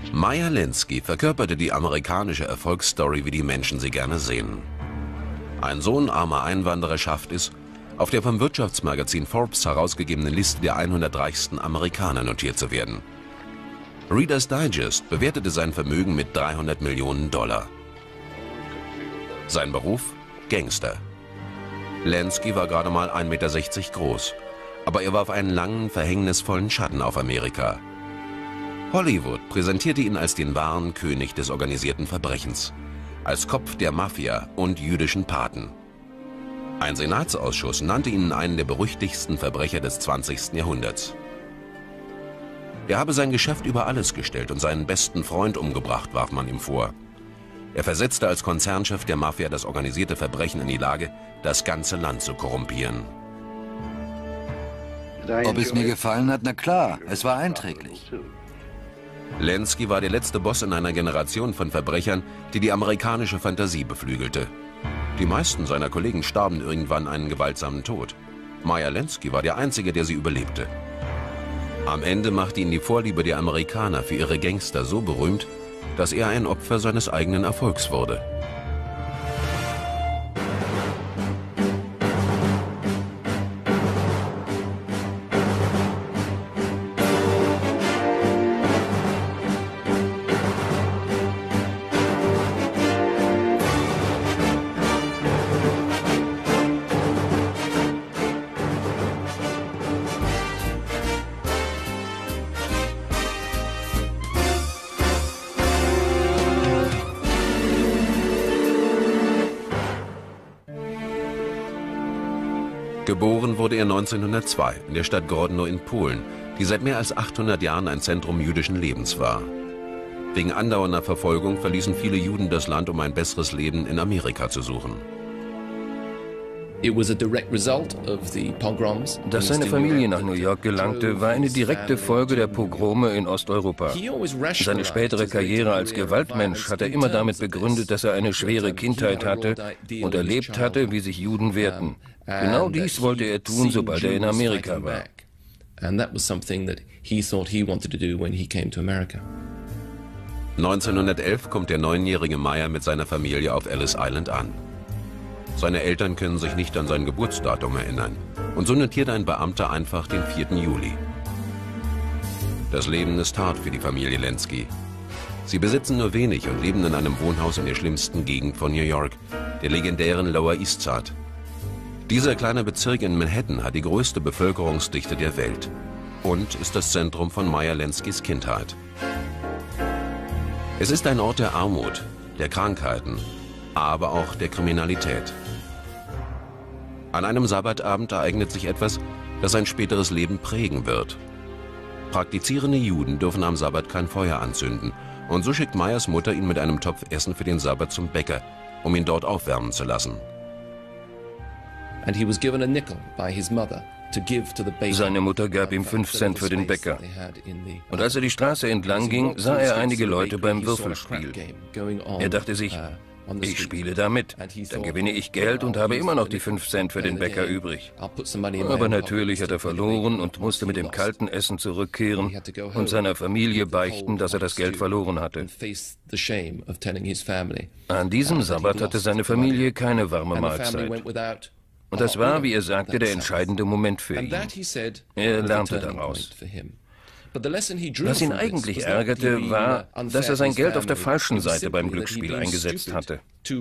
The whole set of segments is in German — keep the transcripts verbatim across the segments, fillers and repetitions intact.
Meyer Lansky verkörperte die amerikanische Erfolgsstory, wie die Menschen sie gerne sehen. Ein Sohn armer Einwanderer schafft es, auf der vom Wirtschaftsmagazin Forbes herausgegebenen Liste der hundert reichsten Amerikaner notiert zu werden. Reader's Digest bewertete sein Vermögen mit dreihundert Millionen Dollar. Sein Beruf? Gangster. Lansky war gerade mal ein Meter sechzig groß, aber er warf einen langen, verhängnisvollen Schatten auf Amerika. Hollywood präsentierte ihn als den wahren König des organisierten Verbrechens, als Kopf der Mafia und jüdischen Paten. Ein Senatsausschuss nannte ihn einen der berüchtigsten Verbrecher des zwanzigsten Jahrhunderts. Er habe sein Geschäft über alles gestellt und seinen besten Freund umgebracht, warf man ihm vor. Er versetzte als Konzernchef der Mafia das organisierte Verbrechen in die Lage, das ganze Land zu korrumpieren. Ob es mir gefallen hat? Na klar, es war einträglich. Lansky war der letzte Boss in einer Generation von Verbrechern, die die amerikanische Fantasie beflügelte. Die meisten seiner Kollegen starben irgendwann einen gewaltsamen Tod. Meyer Lansky war der Einzige, der sie überlebte. Am Ende machte ihn die Vorliebe der Amerikaner für ihre Gangster so berühmt, dass er ein Opfer seines eigenen Erfolgs wurde. Geboren wurde er neunzehnhundertzwei in der Stadt Grodno in Polen, die seit mehr als achthundert Jahren ein Zentrum jüdischen Lebens war. Wegen andauernder Verfolgung verließen viele Juden das Land, um ein besseres Leben in Amerika zu suchen. Dass seine Familie nach New York gelangte, war eine direkte Folge der Pogrome in Osteuropa. Seine spätere Karriere als Gewaltmensch hat er immer damit begründet, dass er eine schwere Kindheit hatte und erlebt hatte, wie sich Juden wehrten. Genau dies wollte er tun, sobald er in Amerika war. neunzehnhundertelf kommt der neunjährige Meyer mit seiner Familie auf Ellis Island an. Seine Eltern können sich nicht an sein Geburtsdatum erinnern und so notiert ein Beamter einfach den vierten Juli. Das Leben ist hart für die Familie Lansky. Sie besitzen nur wenig und leben in einem Wohnhaus in der schlimmsten Gegend von New York, der legendären Lower East Side. Dieser kleine Bezirk in Manhattan hat die größte Bevölkerungsdichte der Welt und ist das Zentrum von Meyer Lanskys Kindheit. Es ist ein Ort der Armut, der Krankheiten, aber auch der Kriminalität. An einem Sabbatabend ereignet sich etwas, das sein späteres Leben prägen wird. Praktizierende Juden dürfen am Sabbat kein Feuer anzünden und so schickt Meyers Mutter ihn mit einem Topf Essen für den Sabbat zum Bäcker, um ihn dort aufwärmen zu lassen. Seine Mutter gab ihm fünf Cent für den Bäcker. Und als er die Straße entlang ging, sah er einige Leute beim Würfelspiel. Er dachte sich, ich spiele da mit, dann gewinne ich Geld und habe immer noch die fünf Cent für den Bäcker übrig. Aber natürlich hat er verloren und musste mit dem kalten Essen zurückkehren und seiner Familie beichten, dass er das Geld verloren hatte. An diesem Sabbat hatte seine Familie keine warme Mahlzeit. Und das war, wie er sagte, der entscheidende Moment für ihn. Er lernte daraus. Was ihn eigentlich ärgerte, war, dass er sein Geld auf der falschen Seite beim Glücksspiel eingesetzt hatte.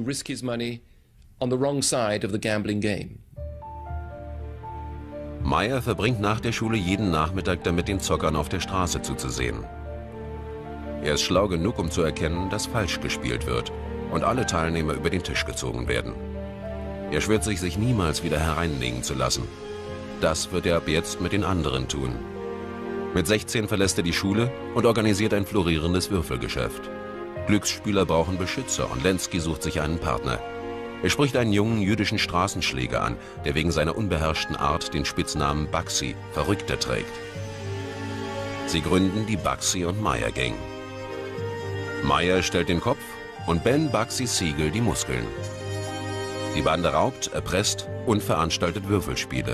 Meyer verbringt nach der Schule jeden Nachmittag damit, den Zockern auf der Straße zuzusehen. Er ist schlau genug, um zu erkennen, dass falsch gespielt wird und alle Teilnehmer über den Tisch gezogen werden. Er schwört sich, sich niemals wieder hereinlegen zu lassen. Das wird er ab jetzt mit den anderen tun. Mit sechzehn verlässt er die Schule und organisiert ein florierendes Würfelgeschäft. Glücksspieler brauchen Beschützer und Lansky sucht sich einen Partner. Er spricht einen jungen jüdischen Straßenschläger an, der wegen seiner unbeherrschten Art den Spitznamen Bugsy, Verrückter, trägt. Sie gründen die Bugsy und Meyer Gang. Meyer stellt den Kopf und Ben Bugsy Siegel die Muskeln. Die Bande raubt, erpresst und veranstaltet Würfelspiele.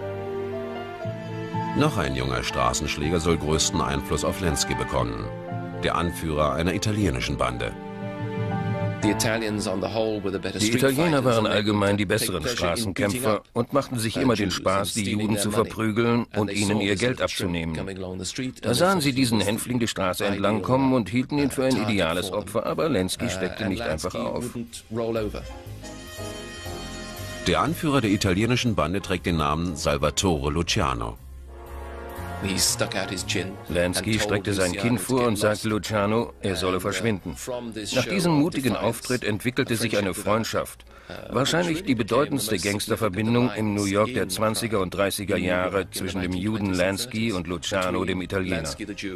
Noch ein junger Straßenschläger soll größten Einfluss auf Lansky bekommen. der Anführer einer italienischen Bande. Die Italiener waren allgemein die besseren Straßenkämpfer und machten sich immer den Spaß, die Juden zu verprügeln und ihnen ihr Geld abzunehmen. Da sahen sie diesen Hänfling die Straße entlang kommen und hielten ihn für ein ideales Opfer, aber Lenski steckte nicht einfach auf. Der Anführer der italienischen Bande trägt den Namen Salvatore Luciano. Lenski streckte sein Kinn vor und sagte Luciano, er solle verschwinden. Nach diesem mutigen Auftritt entwickelte sich eine Freundschaft. Wahrscheinlich die bedeutendste Gangsterverbindung im New York der zwanziger und dreißiger Jahre zwischen dem Juden Lenski und Luciano, dem Italiener.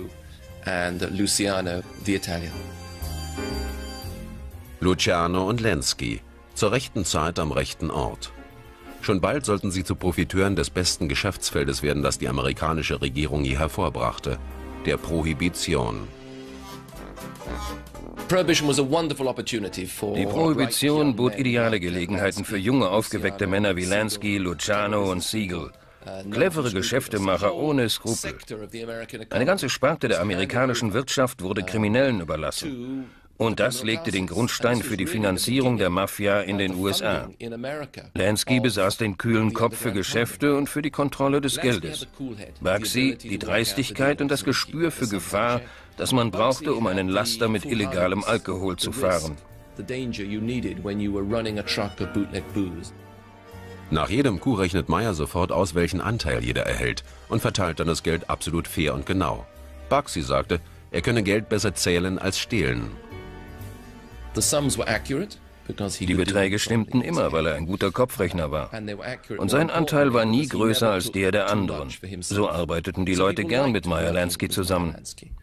Luciano und Lenski, zur rechten Zeit am rechten Ort. Schon bald sollten sie zu Profiteuren des besten Geschäftsfeldes werden, das die amerikanische Regierung je hervorbrachte, der Prohibition. Die Prohibition bot ideale Gelegenheiten für junge, aufgeweckte Männer wie Lenski, Luciano und Siegel. Clevere Geschäftemacher ohne Skrupel. Eine ganze Sparte der amerikanischen Wirtschaft wurde Kriminellen überlassen. Und das legte den Grundstein für die Finanzierung der Mafia in den U S A. Lenski besaß den kühlen Kopf für Geschäfte und für die Kontrolle des Geldes. Bugsy die Dreistigkeit und das Gespür für Gefahr, das man brauchte, um einen Laster mit illegalem Alkohol zu fahren. Nach jedem Coup rechnet Meyer sofort aus, welchen Anteil jeder erhält und verteilt dann das Geld absolut fair und genau. Bugsy sagte, er könne Geld besser zählen als stehlen. Die Beträge stimmten immer, weil er ein guter Kopfrechner war. Und sein Anteil war nie größer als der der anderen. So arbeiteten die Leute gern mit Meyer Lansky zusammen.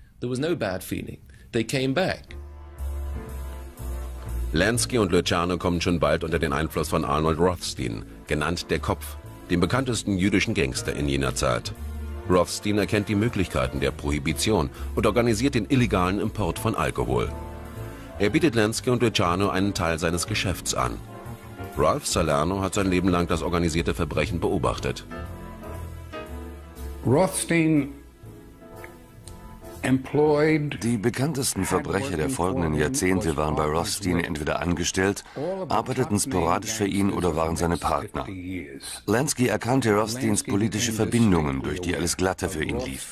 Lansky und Luciano kommen schon bald unter den Einfluss von Arnold Rothstein, genannt der Kopf, dem bekanntesten jüdischen Gangster in jener Zeit. Rothstein erkennt die Möglichkeiten der Prohibition und organisiert den illegalen Import von Alkohol. Er bietet Lansky und Luciano einen Teil seines Geschäfts an. Ralph Salerno hat sein Leben lang das organisierte Verbrechen beobachtet. Rothstein Die bekanntesten Verbrecher der folgenden Jahrzehnte waren bei Rothstein entweder angestellt, arbeiteten sporadisch für ihn oder waren seine Partner. Lansky erkannte Rothsteins politische Verbindungen, durch die alles glatter für ihn lief.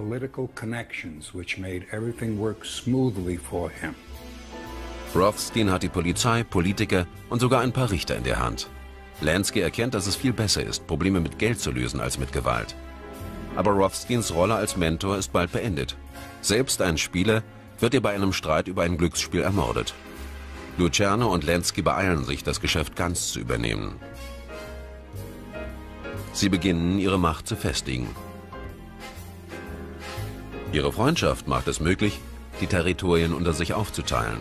Rothstein hat die Polizei, Politiker und sogar ein paar Richter in der Hand. Lansky erkennt, dass es viel besser ist, Probleme mit Geld zu lösen als mit Gewalt. Aber Rothsteins Rolle als Mentor ist bald beendet. Selbst ein Spieler wird er bei einem Streit über ein Glücksspiel ermordet. Luciano und Lansky beeilen sich, das Geschäft ganz zu übernehmen. Sie beginnen, ihre Macht zu festigen. Ihre Freundschaft macht es möglich, die Territorien unter sich aufzuteilen.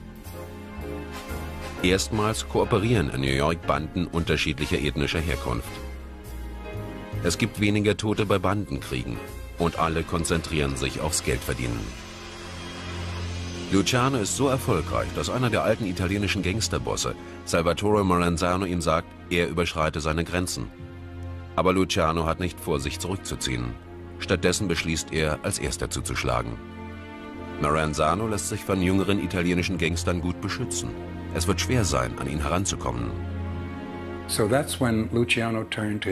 Erstmals kooperieren in New York Banden unterschiedlicher ethnischer Herkunft. Es gibt weniger Tote bei Bandenkriegen und alle konzentrieren sich aufs Geldverdienen. Luciano ist so erfolgreich, dass einer der alten italienischen Gangsterbosse, Salvatore Marenzano, ihm sagt, er überschreite seine Grenzen. Aber Luciano hat nicht vor, sich zurückzuziehen. Stattdessen beschließt er, als erster zuzuschlagen. Marenzano lässt sich von jüngeren italienischen Gangstern gut beschützen. Es wird schwer sein, an ihn heranzukommen. Luciano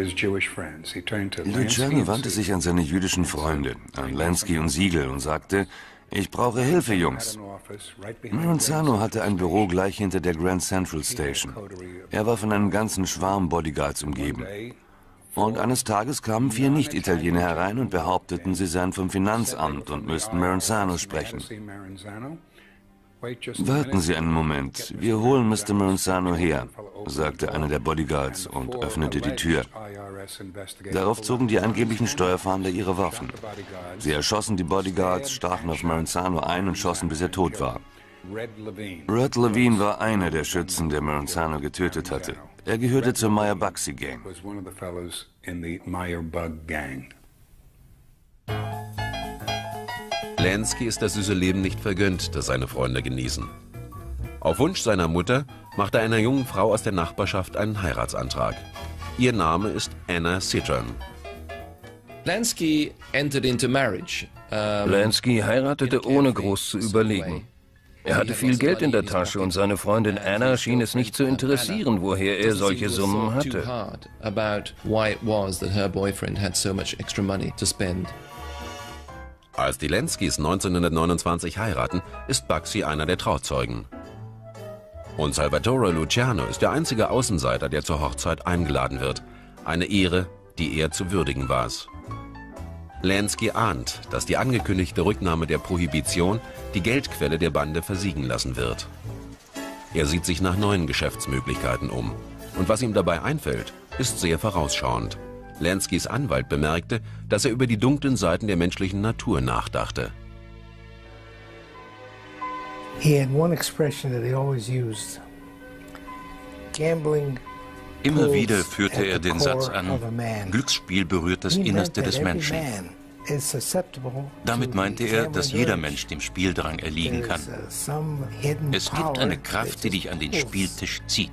wandte sich an seine jüdischen Freunde, an Lansky und Siegel, und sagte, ich brauche Hilfe, Jungs. Marenzano hatte ein Büro gleich hinter der Grand Central Station. Er war von einem ganzen Schwarm Bodyguards umgeben. Und eines Tages kamen vier Nicht-Italiener herein und behaupteten, sie seien vom Finanzamt und müssten Marenzano sprechen. Warten Sie einen Moment, wir holen Mister Marenzano her, sagte einer der Bodyguards und öffnete die Tür. Darauf zogen die angeblichen Steuerfahnder ihre Waffen. Sie erschossen die Bodyguards, stachen auf Marenzano ein und schossen, bis er tot war. Red Levine war einer der Schützen, der Marenzano getötet hatte. Er gehörte zur Meyer Bugsy Gang. Lansky ist das süße Leben nicht vergönnt, das seine Freunde genießen. Auf Wunsch seiner Mutter macht er einer jungen Frau aus der Nachbarschaft einen Heiratsantrag. Ihr Name ist Anna Citron. Lansky entered into marriage. Um, Lansky heiratete ohne groß zu überlegen. Er hatte viel Geld in der Tasche und seine Freundin Anna schien es nicht zu interessieren, woher er solche Summen hatte. Als die Lanskys neunzehnhundertneunundzwanzig heiraten, ist Bugsy einer der Trauzeugen. Und Salvatore Luciano ist der einzige Außenseiter, der zur Hochzeit eingeladen wird. Eine Ehre, die er zu würdigen war. Lansky ahnt, dass die angekündigte Rücknahme der Prohibition die Geldquelle der Bande versiegen lassen wird. Er sieht sich nach neuen Geschäftsmöglichkeiten um. Und was ihm dabei einfällt, ist sehr vorausschauend. Lanskys Anwalt bemerkte, dass er über die dunklen Seiten der menschlichen Natur nachdachte. He had one expression that he always used. Gambling. Immer wieder führte er den Satz an, Glücksspiel berührt das Innerste des Menschen. Damit meinte er, dass jeder Mensch dem Spieldrang erliegen kann. Es gibt eine Kraft, die dich an den Spieltisch zieht.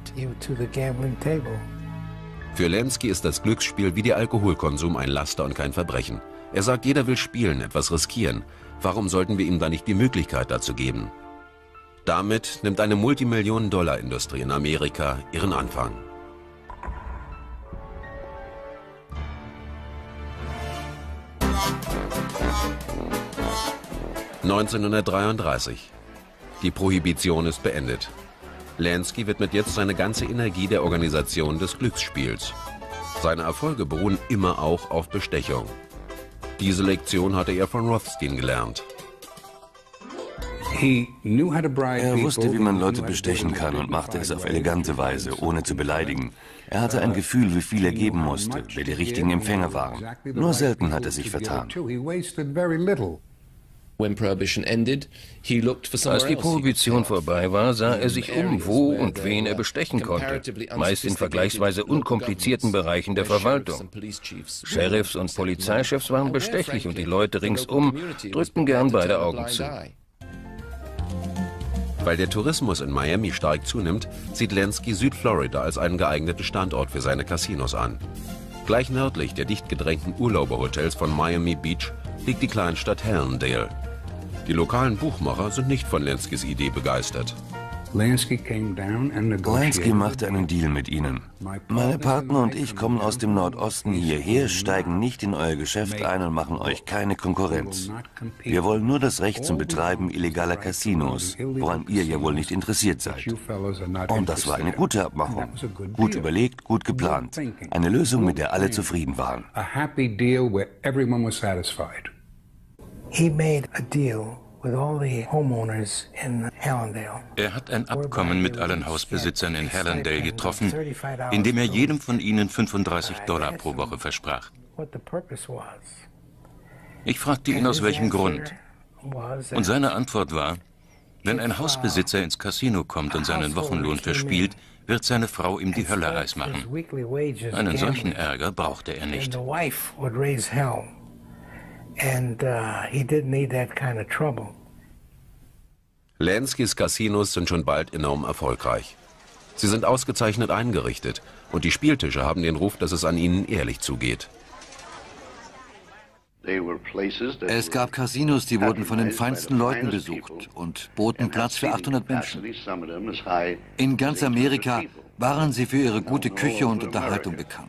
Für Lansky ist das Glücksspiel wie der Alkoholkonsum ein Laster und kein Verbrechen. Er sagt, jeder will spielen, etwas riskieren. Warum sollten wir ihm dann nicht die Möglichkeit dazu geben? Damit nimmt eine Multimillionen-Dollar-Industrie in Amerika ihren Anfang. neunzehnhundertdreiunddreißig. Die Prohibition ist beendet. Lansky widmet jetzt seine ganze Energie der Organisation des Glücksspiels. Seine Erfolge beruhen immer auch auf Bestechung. Diese Lektion hatte er von Rothstein gelernt. Er wusste, wie man Leute bestechen kann und machte es auf elegante Weise, ohne zu beleidigen. Er hatte ein Gefühl, wie viel er geben musste, wer die richtigen Empfänger waren. Nur selten hat er sich vertan. Als die Prohibition vorbei war, sah er sich um, wo und wen er bestechen konnte, meist in vergleichsweise unkomplizierten Bereichen der Verwaltung. Sheriffs und Polizeichefs waren bestechlich und die Leute ringsum drückten gern beide Augen zu. Weil der Tourismus in Miami stark zunimmt, sieht Lansky Südflorida als einen geeigneten Standort für seine Casinos an. Gleich nördlich der dicht gedrängten Urlauberhotels von Miami Beach liegt die Kleinstadt Hallandale. Die lokalen Buchmacher sind nicht von Lanskys Idee begeistert. Lansky machte einen Deal mit ihnen. Meine Partner und ich kommen aus dem Nordosten hierher, steigen nicht in euer Geschäft ein und machen euch keine Konkurrenz. Wir wollen nur das Recht zum Betreiben illegaler Casinos, woran ihr ja wohl nicht interessiert seid. Und das war eine gute Abmachung. Gut überlegt, gut geplant. Eine Lösung, mit der alle zufrieden waren. He made a deal. Er hat ein Abkommen mit allen Hausbesitzern in Hallandale getroffen, in dem er jedem von ihnen fünfunddreißig Dollar pro Woche versprach. Ich fragte ihn, aus welchem Grund. Und seine Antwort war, wenn ein Hausbesitzer ins Casino kommt und seinen Wochenlohn verspielt, wird seine Frau ihm die Hölle heiß machen. Einen solchen Ärger brauchte er nicht. And uh, he didn't need that kind of trouble. Lanskys Casinos sind schon bald enorm erfolgreich. Sie sind ausgezeichnet eingerichtet und die Spieltische haben den Ruf, dass es an ihnen ehrlich zugeht. Es gab Casinos, die wurden von den feinsten Leuten besucht und boten Platz für achthundert Menschen. In ganz Amerika waren sie für ihre gute Küche und Unterhaltung bekannt.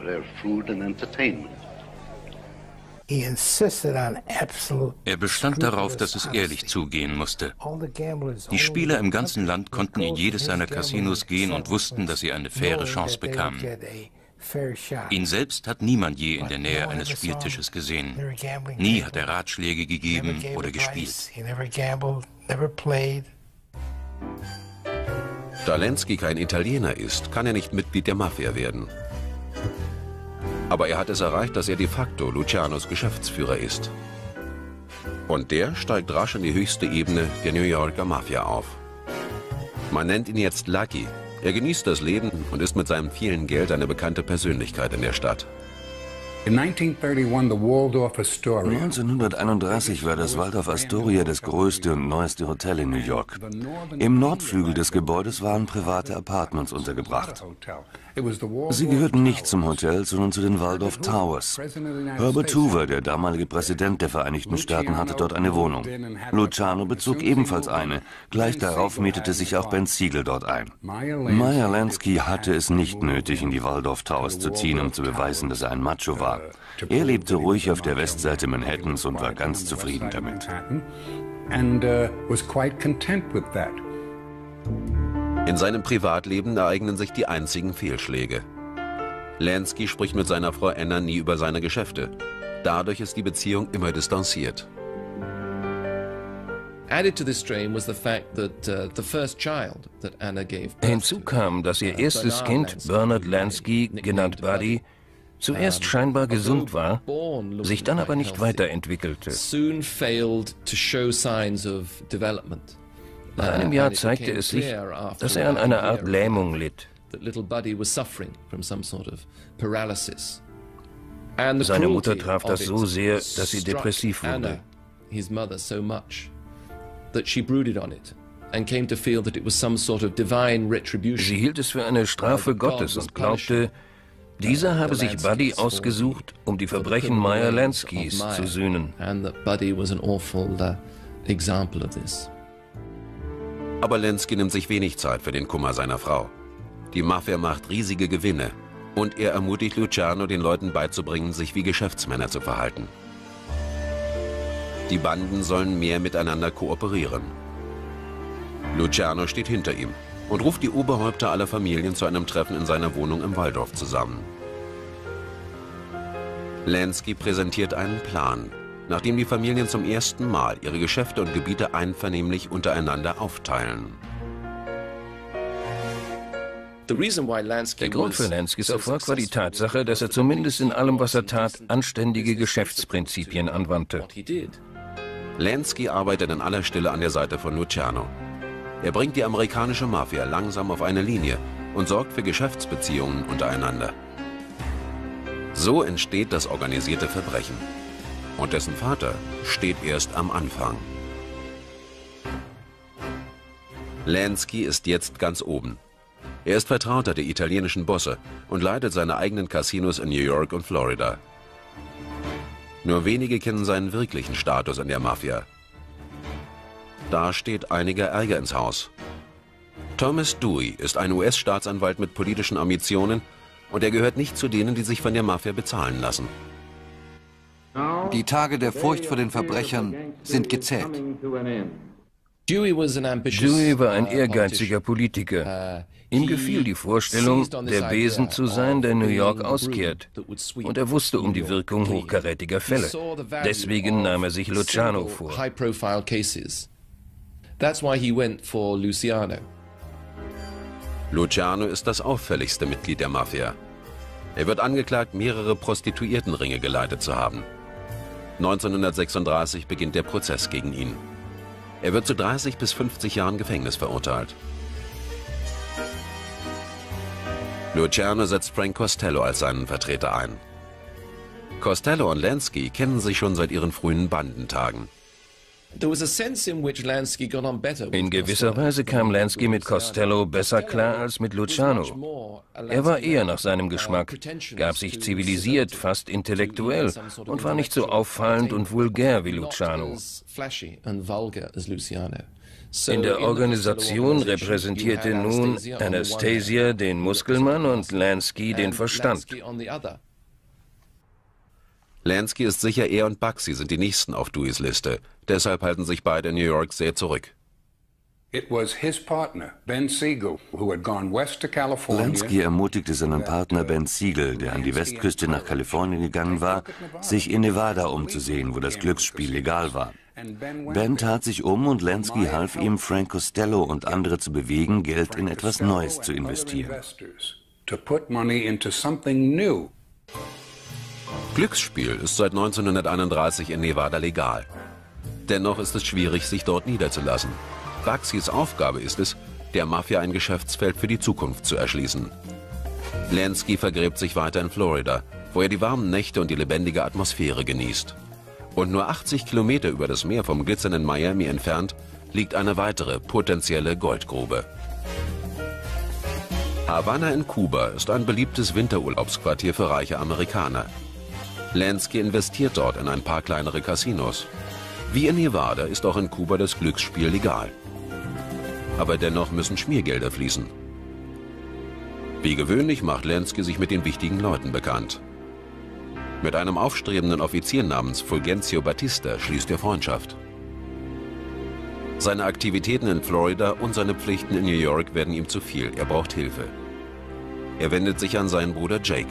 Er bestand darauf, dass es ehrlich zugehen musste. Die Spieler im ganzen Land konnten in jedes seiner Casinos gehen und wussten, dass sie eine faire Chance bekamen. Ihn selbst hat niemand je in der Nähe eines Spieltisches gesehen. Nie hat er Ratschläge gegeben oder gespielt. Da Lansky kein Italiener ist, kann er nicht Mitglied der Mafia werden. Aber er hat es erreicht, dass er de facto Lucianos Geschäftsführer ist. Und der steigt rasch in die höchste Ebene der New Yorker Mafia auf. Man nennt ihn jetzt Lucky. Er genießt das Leben und ist mit seinem vielen Geld eine bekannte Persönlichkeit in der Stadt. neunzehnhunderteinunddreißig war das Waldorf Astoria das größte und neueste Hotel in New York. Im Nordflügel des Gebäudes waren private Apartments untergebracht. Sie gehörten nicht zum Hotel, sondern zu den Waldorf Towers. Herbert Hoover, der damalige Präsident der Vereinigten Staaten, hatte dort eine Wohnung. Luciano bezog ebenfalls eine. Gleich darauf mietete sich auch Ben Siegel dort ein. Meyer Lansky hatte es nicht nötig, in die Waldorf Towers zu ziehen, um zu beweisen, dass er ein Macho war. Er lebte ruhig auf der Westseite Manhattans und war ganz zufrieden damit. In seinem Privatleben ereignen sich die einzigen Fehlschläge. Lansky spricht mit seiner Frau Anna nie über seine Geschäfte. Dadurch ist die Beziehung immer distanziert. Hinzu kam, dass ihr erstes Kind, Bernard Lansky, genannt Buddy, zuerst scheinbar gesund war, sich dann aber nicht weiterentwickelte. Nach einem Jahr zeigte es sich, dass er an einer Art Lähmung litt. Seine Mutter traf das so sehr, dass sie depressiv wurde. Sie hielt es für eine Strafe Gottes und glaubte, dieser habe sich Buddy ausgesucht, um die Verbrechen Meyer Lanskys zu sühnen. Aber Lansky nimmt sich wenig Zeit für den Kummer seiner Frau. Die Mafia macht riesige Gewinne und er ermutigt Luciano, den Leuten beizubringen, sich wie Geschäftsmänner zu verhalten. Die Banden sollen mehr miteinander kooperieren. Luciano steht hinter ihm und ruft die Oberhäupter aller Familien zu einem Treffen in seiner Wohnung im Waldorf zusammen. Lansky präsentiert einen Plan, nachdem die Familien zum ersten Mal ihre Geschäfte und Gebiete einvernehmlich untereinander aufteilen. Der Grund für Lanskys Erfolg war die Tatsache, dass er zumindest in allem, was er tat, anständige Geschäftsprinzipien anwandte. Lansky arbeitet in aller Stille an der Seite von Luciano. Er bringt die amerikanische Mafia langsam auf eine Linie und sorgt für Geschäftsbeziehungen untereinander. So entsteht das organisierte Verbrechen. Und dessen Vater steht erst am Anfang. Lansky ist jetzt ganz oben. Er ist Vertrauter der italienischen Bosse und leitet seine eigenen Casinos in New York und Florida. Nur wenige kennen seinen wirklichen Status in der Mafia. Da steht einiger Ärger ins Haus. Thomas Dewey ist ein U S-Staatsanwalt mit politischen Ambitionen und er gehört nicht zu denen, die sich von der Mafia bezahlen lassen. Die Tage der Furcht vor den Verbrechern sind gezählt. Dewey war ein ehrgeiziger Politiker. Ihm gefiel die Vorstellung, der Besen zu sein, der New York auskehrt. Und er wusste um die Wirkung hochkarätiger Fälle. Deswegen nahm er sich Luciano vor. Luciano ist das auffälligste Mitglied der Mafia. Er wird angeklagt, mehrere Prostituiertenringe geleitet zu haben. neunzehnhundertsechsunddreißig beginnt der Prozess gegen ihn. Er wird zu dreißig bis fünfzig Jahren Gefängnis verurteilt. Luciano setzt Frank Costello als seinen Vertreter ein. Costello und Lansky kennen sich schon seit ihren frühen Bandentagen. In gewisser Weise kam Lansky mit Costello besser klar als mit Luciano. Er war eher nach seinem Geschmack, gab sich zivilisiert, fast intellektuell und war nicht so auffallend und vulgär wie Luciano. In der Organisation repräsentierte nun Anastasia den Muskelmann und Lansky den Verstand. Lansky ist sicher, er und Bugsy sind die nächsten auf Deweys Liste. Deshalb halten sich beide in New York sehr zurück. Lansky ermutigte seinen Partner Ben Siegel, der an die Westküste nach Kalifornien gegangen war, sich in Nevada umzusehen, wo das Glücksspiel legal war. Ben tat sich um und Lansky half ihm, Frank Costello und andere zu bewegen, Geld in etwas Neues zu investieren. Glücksspiel ist seit neunzehnhunderteinunddreißig in Nevada legal. Dennoch ist es schwierig, sich dort niederzulassen. Bugsys Aufgabe ist es, der Mafia ein Geschäftsfeld für die Zukunft zu erschließen. Lansky vergräbt sich weiter in Florida, wo er die warmen Nächte und die lebendige Atmosphäre genießt. Und nur achtzig Kilometer über das Meer vom glitzernden Miami entfernt liegt eine weitere potenzielle Goldgrube. Havanna in Kuba ist ein beliebtes Winterurlaubsquartier für reiche Amerikaner. Lansky investiert dort in ein paar kleinere Casinos. Wie in Nevada ist auch in Kuba das Glücksspiel legal. Aber dennoch müssen Schmiergelder fließen. Wie gewöhnlich macht Lansky sich mit den wichtigen Leuten bekannt. Mit einem aufstrebenden Offizier namens Fulgencio Batista schließt er Freundschaft. Seine Aktivitäten in Florida und seine Pflichten in New York werden ihm zu viel. Er braucht Hilfe. Er wendet sich an seinen Bruder Jake.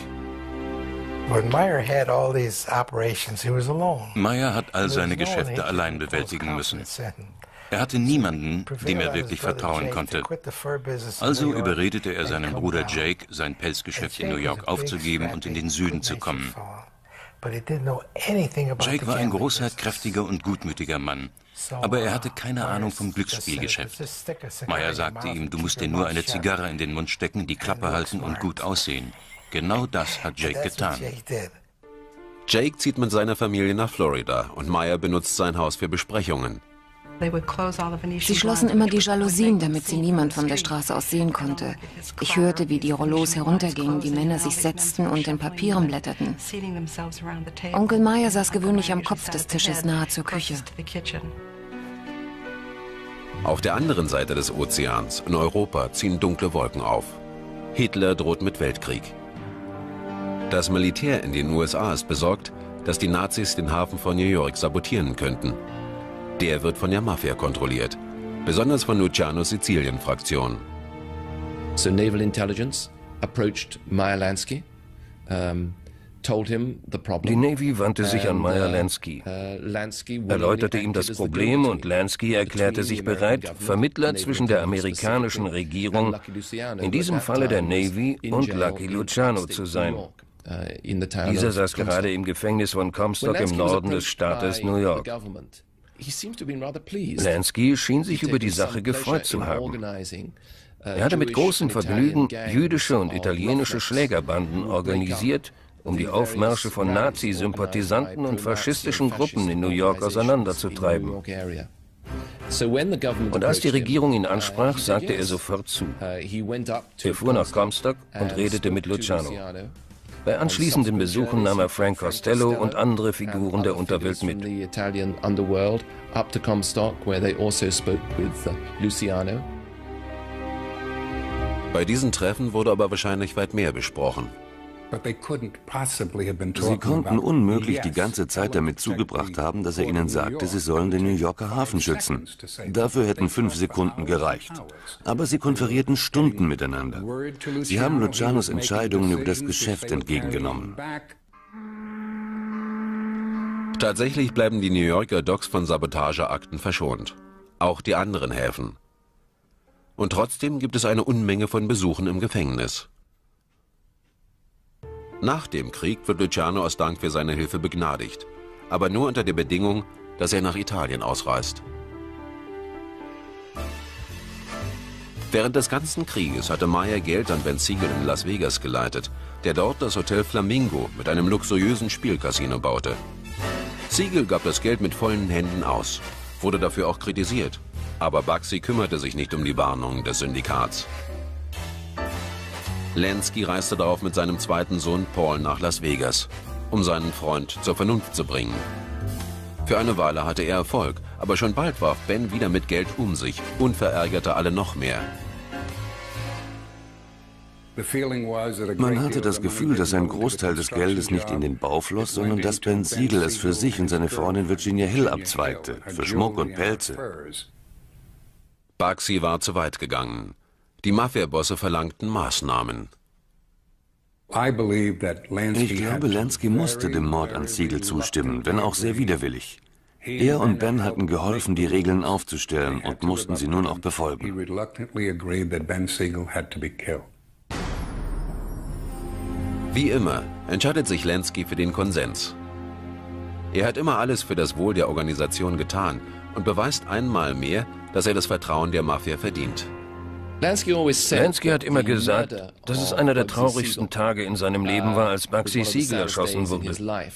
Meyer hat all seine Geschäfte allein bewältigen müssen. Er hatte niemanden, dem er wirklich vertrauen konnte. Also überredete er seinen Bruder Jake, sein Pelzgeschäft in New York aufzugeben und in den Süden zu kommen. Jake war ein großer, kräftiger und gutmütiger Mann, aber er hatte keine Ahnung vom Glücksspielgeschäft. Meyer sagte ihm, du musst dir nur eine Zigarre in den Mund stecken, die Klappe halten und gut aussehen. Genau das hat Jake getan. Jake zieht mit seiner Familie nach Florida und Meyer benutzt sein Haus für Besprechungen. Sie schlossen immer die Jalousien, damit sie niemand von der Straße aus sehen konnte. Ich hörte, wie die Rollos heruntergingen, die Männer sich setzten und in Papieren blätterten. Onkel Meyer saß gewöhnlich am Kopf des Tisches nahe zur Küche. Auf der anderen Seite des Ozeans, in Europa, ziehen dunkle Wolken auf. Hitler droht mit Weltkrieg. Das Militär in den U S A ist besorgt, dass die Nazis den Hafen von New York sabotieren könnten. Der wird von der Mafia kontrolliert, besonders von Lucianos Sizilien-Fraktion. So Naval Intelligence approached Meyer Lansky, um, told him the problem. Die Navy wandte sich an Meyer Lansky, erläuterte ihm das Problem und Lansky erklärte sich bereit, Vermittler zwischen der amerikanischen Regierung, in diesem Falle der Navy, und Lucky Luciano zu sein. Dieser saß gerade im Gefängnis von Comstock im Norden des Staates New York. Lansky schien sich über die Sache gefreut zu haben. Er hatte mit großem Vergnügen jüdische und italienische Schlägerbanden organisiert, um die Aufmärsche von Nazi-Sympathisanten und faschistischen Gruppen in New York auseinanderzutreiben. Und als die Regierung ihn ansprach, sagte er sofort zu. Er fuhr nach Comstock und redete mit Luciano. Bei anschließenden Besuchen nahm er Frank Costello und andere Figuren der Unterwelt mit. Bei diesen Treffen wurde aber wahrscheinlich weit mehr besprochen. Sie konnten unmöglich die ganze Zeit damit zugebracht haben, dass er ihnen sagte, sie sollen den New Yorker Hafen schützen. Dafür hätten fünf Sekunden gereicht. Aber sie konferierten Stunden miteinander. Sie haben Lucianos Entscheidungen über das Geschäft entgegengenommen. Tatsächlich bleiben die New Yorker Docks von Sabotageakten verschont. Auch die anderen Häfen. Und trotzdem gibt es eine Unmenge von Besuchen im Gefängnis. Nach dem Krieg wird Luciano aus Dank für seine Hilfe begnadigt, aber nur unter der Bedingung, dass er nach Italien ausreist. Während des ganzen Krieges hatte Meyer Geld an Ben Siegel in Las Vegas geleitet, der dort das Hotel Flamingo mit einem luxuriösen Spielcasino baute. Siegel gab das Geld mit vollen Händen aus, wurde dafür auch kritisiert, aber Bugsy kümmerte sich nicht um die Warnungen des Syndikats. Lansky reiste darauf mit seinem zweiten Sohn Paul nach Las Vegas, um seinen Freund zur Vernunft zu bringen. Für eine Weile hatte er Erfolg, aber schon bald warf Ben wieder mit Geld um sich und verärgerte alle noch mehr. Man hatte das Gefühl, dass ein Großteil des Geldes nicht in den Bau floss, sondern dass Ben Siegel es für sich und seine Freundin Virginia Hill abzweigte, für Schmuck und Pelze. Bugsy war zu weit gegangen. Die Mafia-Bosse verlangten Maßnahmen. Ich glaube, Lansky musste dem Mord an Siegel zustimmen, wenn auch sehr widerwillig. Er und Ben hatten geholfen, die Regeln aufzustellen und mussten sie nun auch befolgen. Wie immer entscheidet sich Lansky für den Konsens. Er hat immer alles für das Wohl der Organisation getan und beweist einmal mehr, dass er das Vertrauen der Mafia verdient. Lansky hat immer gesagt, dass es einer der traurigsten Tage in seinem Leben war, als Bugsy Siegel erschossen wurde.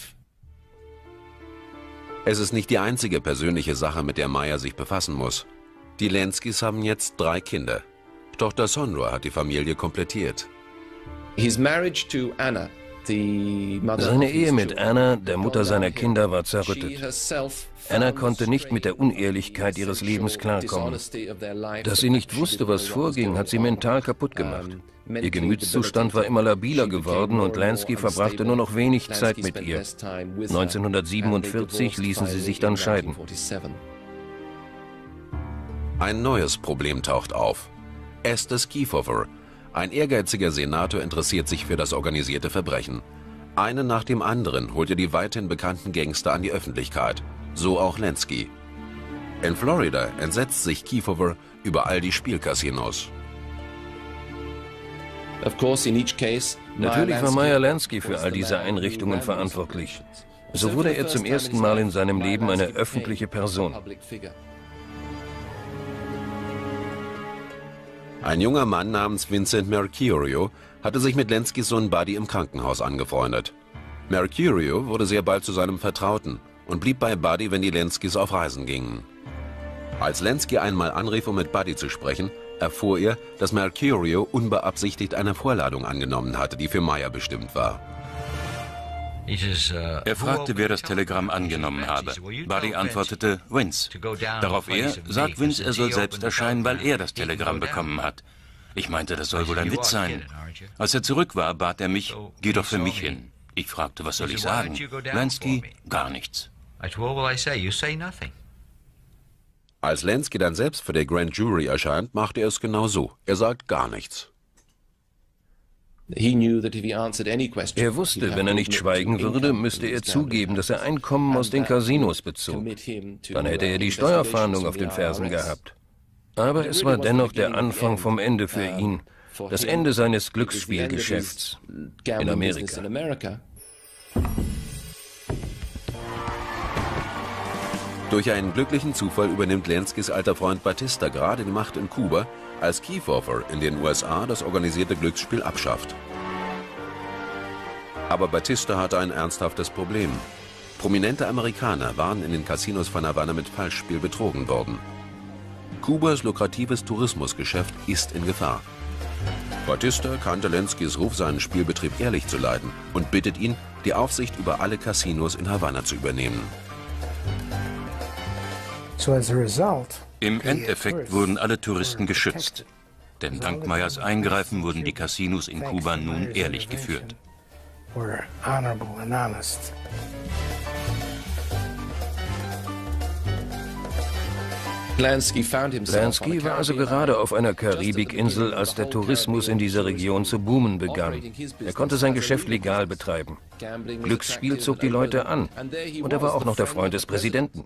Es ist nicht die einzige persönliche Sache, mit der Meyer sich befassen muss. Die Lanskys haben jetzt drei Kinder. Tochter Sondra hat die Familie komplettiert. Seine Ehe mit Anna, der Mutter seiner Kinder, war zerrüttet. Anna konnte nicht mit der Unehrlichkeit ihres Lebens klarkommen. Dass sie nicht wusste, was vorging, hat sie mental kaputt gemacht. Ihr Gemütszustand war immer labiler geworden und Lansky verbrachte nur noch wenig Zeit mit ihr. neunzehnhundertsiebenundvierzig ließen sie sich dann scheiden. Ein neues Problem taucht auf. Estes Kefauver, ein ehrgeiziger Senator, interessiert sich für das organisierte Verbrechen. Einen nach dem anderen holt er die weithin bekannten Gangster an die Öffentlichkeit. So auch Lansky. In Florida entsetzt sich Kefauver über all die Spielcasinos. Natürlich war Meyer Lansky für all diese Einrichtungen verantwortlich. So wurde er zum ersten Mal in seinem Leben eine öffentliche Person. Ein junger Mann namens Vincent Mercurio hatte sich mit Lanskys Sohn Buddy im Krankenhaus angefreundet. Mercurio wurde sehr bald zu seinem Vertrauten und blieb bei Buddy, wenn die Lanskys auf Reisen gingen. Als Lansky einmal anrief, um mit Buddy zu sprechen, erfuhr er, dass Mercurio unbeabsichtigt eine Vorladung angenommen hatte, die für Meyer bestimmt war. Er fragte, wer das Telegramm angenommen habe. Buddy antwortete, Vince. Darauf er, sagt Vince, er soll selbst erscheinen, weil er das Telegramm bekommen hat. Ich meinte, das soll wohl ein Witz sein. Als er zurück war, bat er mich, geh doch für mich hin. Ich fragte, was soll ich sagen? Lansky, gar nichts. Als Lansky dann selbst für der Grand Jury erscheint, macht er es genau so. Er sagt gar nichts. Er wusste, wenn er nicht schweigen würde, müsste er zugeben, dass er Einkommen aus den Casinos bezog. Dann hätte er die Steuerfahndung auf den Fersen gehabt. Aber es war dennoch der Anfang vom Ende für ihn. Das Ende seines Glücksspielgeschäfts in Amerika. Durch einen glücklichen Zufall übernimmt Lanskys alter Freund Batista gerade die Macht in Kuba, als Kefauver in den U S A das organisierte Glücksspiel abschafft. Aber Batista hatte ein ernsthaftes Problem. Prominente Amerikaner waren in den Casinos von Havanna mit Falschspiel betrogen worden. Kubas lukratives Tourismusgeschäft ist in Gefahr. Batista kannte Lanskys Ruf, seinen Spielbetrieb ehrlich zu leiten, und bittet ihn, die Aufsicht über alle Casinos in Havanna zu übernehmen. Im Endeffekt wurden alle Touristen geschützt. Denn dank Meyers Eingreifen wurden die Casinos in Kuba nun ehrlich geführt. Lansky war also gerade auf einer Karibikinsel, als der Tourismus in dieser Region zu boomen begann. Er konnte sein Geschäft legal betreiben. Glücksspiel zog die Leute an. Und er war auch noch der Freund des Präsidenten.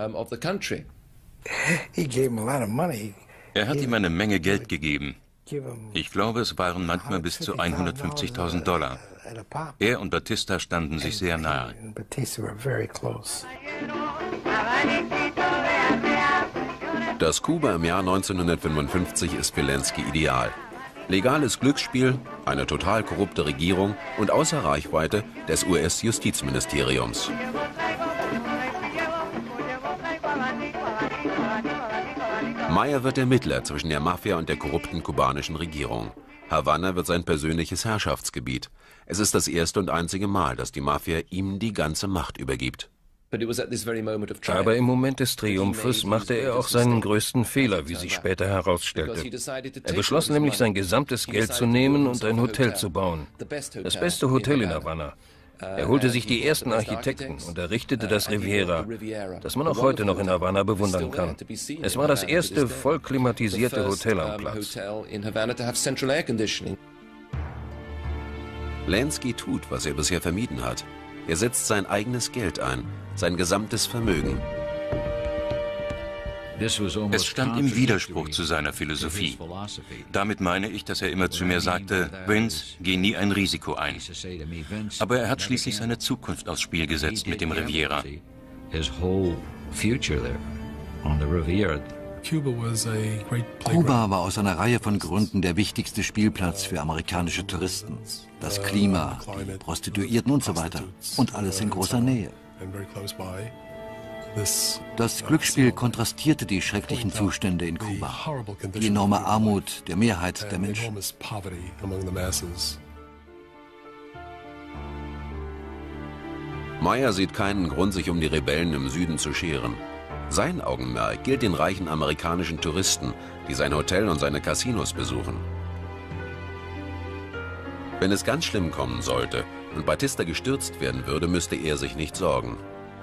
Er hat ihm eine Menge Geld gegeben. Ich glaube, es waren manchmal bis zu hundertfünfzigtausend Dollar. Er und Batista standen sich sehr nahe. Das Kuba im Jahr neunzehnhundertfünfundfünfzig ist für Lansky ideal. Legales Glücksspiel, eine total korrupte Regierung und außer Reichweite des U S-Justizministeriums. Meyer wird der Mittler zwischen der Mafia und der korrupten kubanischen Regierung. Havanna wird sein persönliches Herrschaftsgebiet. Es ist das erste und einzige Mal, dass die Mafia ihm die ganze Macht übergibt. Aber im Moment des Triumphes machte er auch seinen größten Fehler, wie sich später herausstellte. Er beschloss nämlich, sein gesamtes Geld zu nehmen und ein Hotel zu bauen. Das beste Hotel in Havanna. Er holte sich die ersten Architekten und errichtete das Riviera, das man auch heute noch in Havanna bewundern kann. Es war das erste voll klimatisierte Hotel am Platz. Lansky tut, was er bisher vermieden hat. Er setzt sein eigenes Geld ein, sein gesamtes Vermögen. Es stand im Widerspruch zu seiner Philosophie. Damit meine ich, dass er immer zu mir sagte, Vince, geh nie ein Risiko ein. Aber er hat schließlich seine Zukunft aufs Spiel gesetzt mit dem Riviera. Kuba war aus einer Reihe von Gründen der wichtigste Spielplatz für amerikanische Touristen. Das Klima, die Prostituierten und so weiter. Und alles in großer Nähe. Das Glücksspiel kontrastierte die schrecklichen Zustände in Kuba, die enorme Armut der Mehrheit der Menschen. Meyer sieht keinen Grund, sich um die Rebellen im Süden zu scheren. Sein Augenmerk gilt den reichen amerikanischen Touristen, die sein Hotel und seine Casinos besuchen. Wenn es ganz schlimm kommen sollte und Batista gestürzt werden würde, müsste er sich nicht sorgen.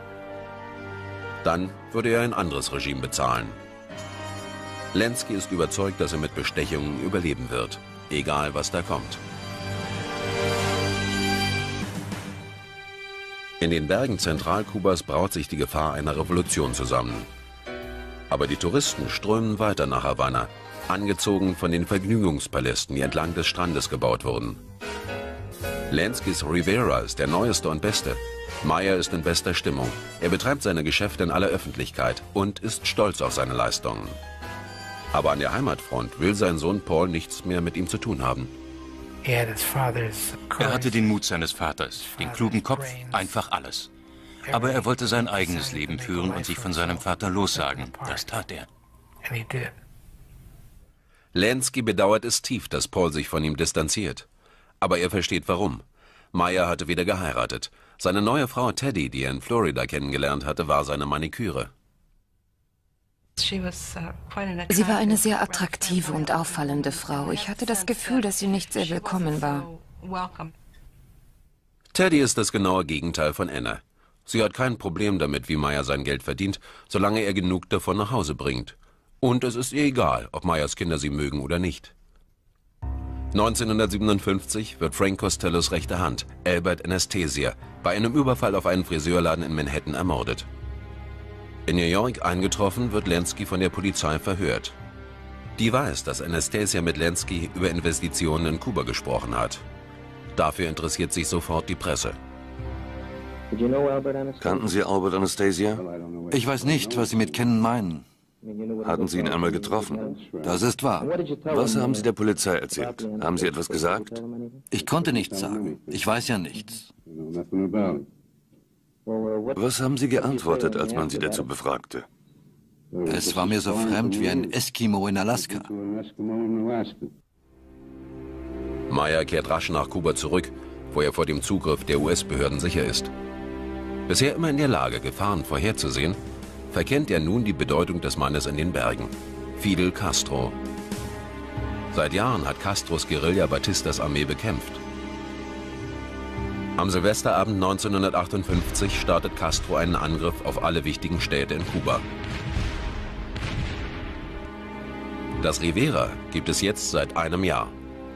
Dann würde er ein anderes Regime bezahlen. Lansky ist überzeugt, dass er mit Bestechungen überleben wird, egal was da kommt. In den Bergen Zentralkubas braut sich die Gefahr einer Revolution zusammen. Aber die Touristen strömen weiter nach Havanna, angezogen von den Vergnügungspalästen, die entlang des Strandes gebaut wurden. Lanskys Rivera ist der neueste und beste. Meyer ist in bester Stimmung. Er betreibt seine Geschäfte in aller Öffentlichkeit und ist stolz auf seine Leistungen. Aber an der Heimatfront will sein Sohn Paul nichts mehr mit ihm zu tun haben. Er hatte den Mut seines Vaters, den klugen Kopf, einfach alles. Aber er wollte sein eigenes Leben führen und sich von seinem Vater lossagen. Das tat er. Lansky bedauert es tief, dass Paul sich von ihm distanziert. Aber er versteht warum. Meyer hatte wieder geheiratet. Seine neue Frau Teddy, die er in Florida kennengelernt hatte, war seine Maniküre. Sie war eine sehr attraktive und auffallende Frau. Ich hatte das Gefühl, dass sie nicht sehr willkommen war. Teddy ist das genaue Gegenteil von Anna. Sie hat kein Problem damit, wie Meyer sein Geld verdient, solange er genug davon nach Hause bringt. Und es ist ihr egal, ob Meyers Kinder sie mögen oder nicht. neunzehnhundertsiebenundfünfzig wird Frank Costellos rechte Hand, Albert Anastasia, bei einem Überfall auf einen Friseurladen in Manhattan ermordet. In New York eingetroffen, wird Lansky von der Polizei verhört. Die weiß, dass Anastasia mit Lansky über Investitionen in Kuba gesprochen hat. Dafür interessiert sich sofort die Presse. Kannten Sie Albert Anastasia? Ich weiß nicht, was Sie mit kennen meinen. Hatten Sie ihn einmal getroffen? Das ist wahr. Was haben Sie der Polizei erzählt? Haben Sie etwas gesagt? Ich konnte nichts sagen. Ich weiß ja nichts. Was haben Sie geantwortet, als man Sie dazu befragte? Es war mir so fremd wie ein Eskimo in Alaska. Meyer kehrt rasch nach Kuba zurück, wo er vor dem Zugriff der U S-Behörden sicher ist. Bisher immer in der Lage, Gefahren vorherzusehen, verkennt er nun die Bedeutung des Mannes in den Bergen, Fidel Castro. Seit Jahren hat Castros Guerilla Batistas Armee bekämpft. Am Silvesterabend neunzehnhundertachtundfünfzig startet Castro einen Angriff auf alle wichtigen Städte in Kuba. Das Rivera gibt es jetzt seit einem Jahr.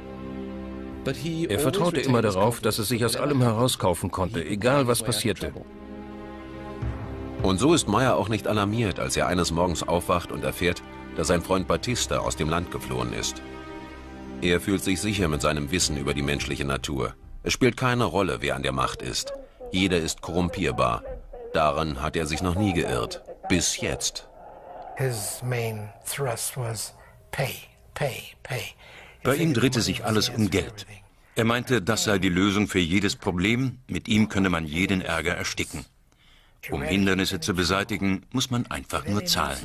Er vertraute immer darauf, dass er sich aus allem herauskaufen konnte, egal was passierte. Und so ist Meyer auch nicht alarmiert, als er eines Morgens aufwacht und erfährt, dass sein Freund Batista aus dem Land geflohen ist. Er fühlt sich sicher mit seinem Wissen über die menschliche Natur. Es spielt keine Rolle, wer an der Macht ist. Jeder ist korrumpierbar. Daran hat er sich noch nie geirrt. Bis jetzt. Bei ihm drehte sich alles um Geld. Er meinte, das sei die Lösung für jedes Problem. Mit ihm könne man jeden Ärger ersticken. Um Hindernisse zu beseitigen, muss man einfach nur zahlen.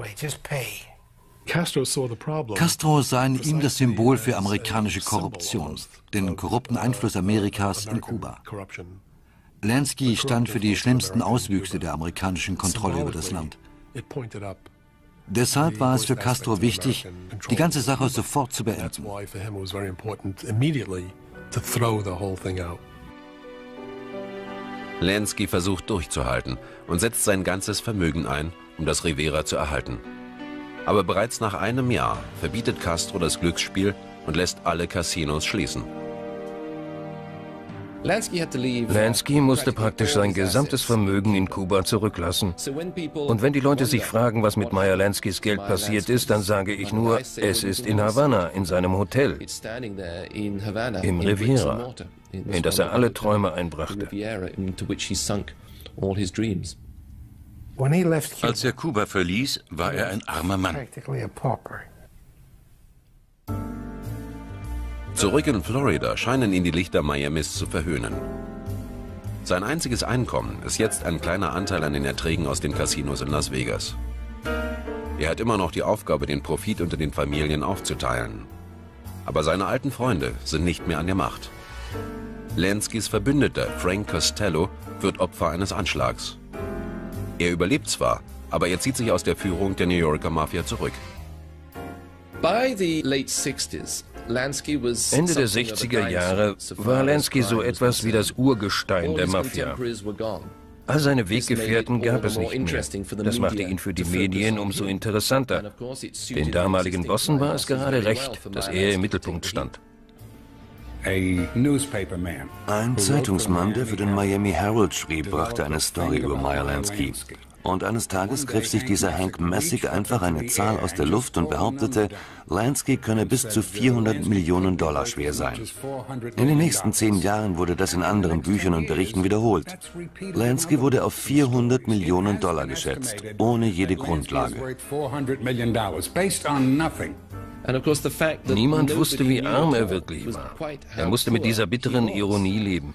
Castro sah in ihm das Symbol für amerikanische Korruption, den korrupten Einfluss Amerikas in Kuba. Lansky stand für die schlimmsten Auswüchse der amerikanischen Kontrolle über das Land. Deshalb war es für Castro wichtig, die ganze Sache sofort zu beenden. Lansky versucht durchzuhalten und setzt sein ganzes Vermögen ein, um das Rivera zu erhalten. Aber bereits nach einem Jahr verbietet Castro das Glücksspiel und lässt alle Casinos schließen. Lansky musste praktisch sein gesamtes Vermögen in Kuba zurücklassen. Und wenn die Leute sich fragen, was mit Meyer Lanskys Geld passiert ist, dann sage ich nur, es ist in Havanna, in seinem Hotel, im Riviera, in das er alle Träume einbrachte. Als er Kuba verließ, war er ein armer Mann. Zurück in Florida scheinen ihn die Lichter Miamis zu verhöhnen. Sein einziges Einkommen ist jetzt ein kleiner Anteil an den Erträgen aus den Casinos in Las Vegas. Er hat immer noch die Aufgabe, den Profit unter den Familien aufzuteilen. Aber seine alten Freunde sind nicht mehr an der Macht. Lanskys Verbündeter Frank Costello wird Opfer eines Anschlags. Er überlebt zwar, aber er zieht sich aus der Führung der New Yorker Mafia zurück. By the late sixties, Ende der sechziger Jahre war Lansky so etwas wie das Urgestein der Mafia. All seine Weggefährten gab es nicht mehr. Das machte ihn für die Medien umso interessanter. Den damaligen Bossen war es gerade recht, dass er im Mittelpunkt stand. Ein Zeitungsmann, der für den Miami Herald schrieb, brachte eine Story über Meyer Lansky. Und eines Tages griff sich dieser Hank Messick einfach eine Zahl aus der Luft und behauptete, Lansky könne bis zu vierhundert Millionen Dollar schwer sein. In den nächsten zehn Jahren wurde das in anderen Büchern und Berichten wiederholt. Lansky wurde auf vierhundert Millionen Dollar geschätzt, ohne jede Grundlage. Niemand wusste, wie arm er wirklich war. Er musste mit dieser bitteren Ironie leben.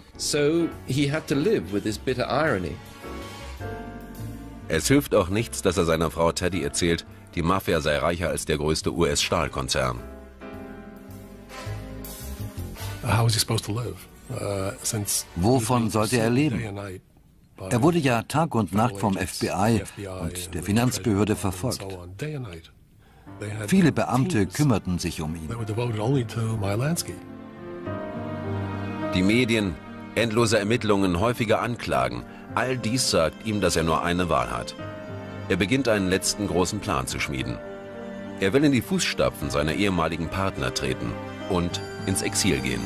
Es hilft auch nichts, dass er seiner Frau Teddy erzählt, die Mafia sei reicher als der größte U S-Stahlkonzern. Wovon sollte er leben? Er wurde ja Tag und Nacht vom F B I und der Finanzbehörde verfolgt. Viele Beamte kümmerten sich um ihn. Die Medien, endlose Ermittlungen, häufige Anklagen, all dies sagt ihm, dass er nur eine Wahl hat. Er beginnt einen letzten großen Plan zu schmieden. Er will in die Fußstapfen seiner ehemaligen Partner treten und ins Exil gehen.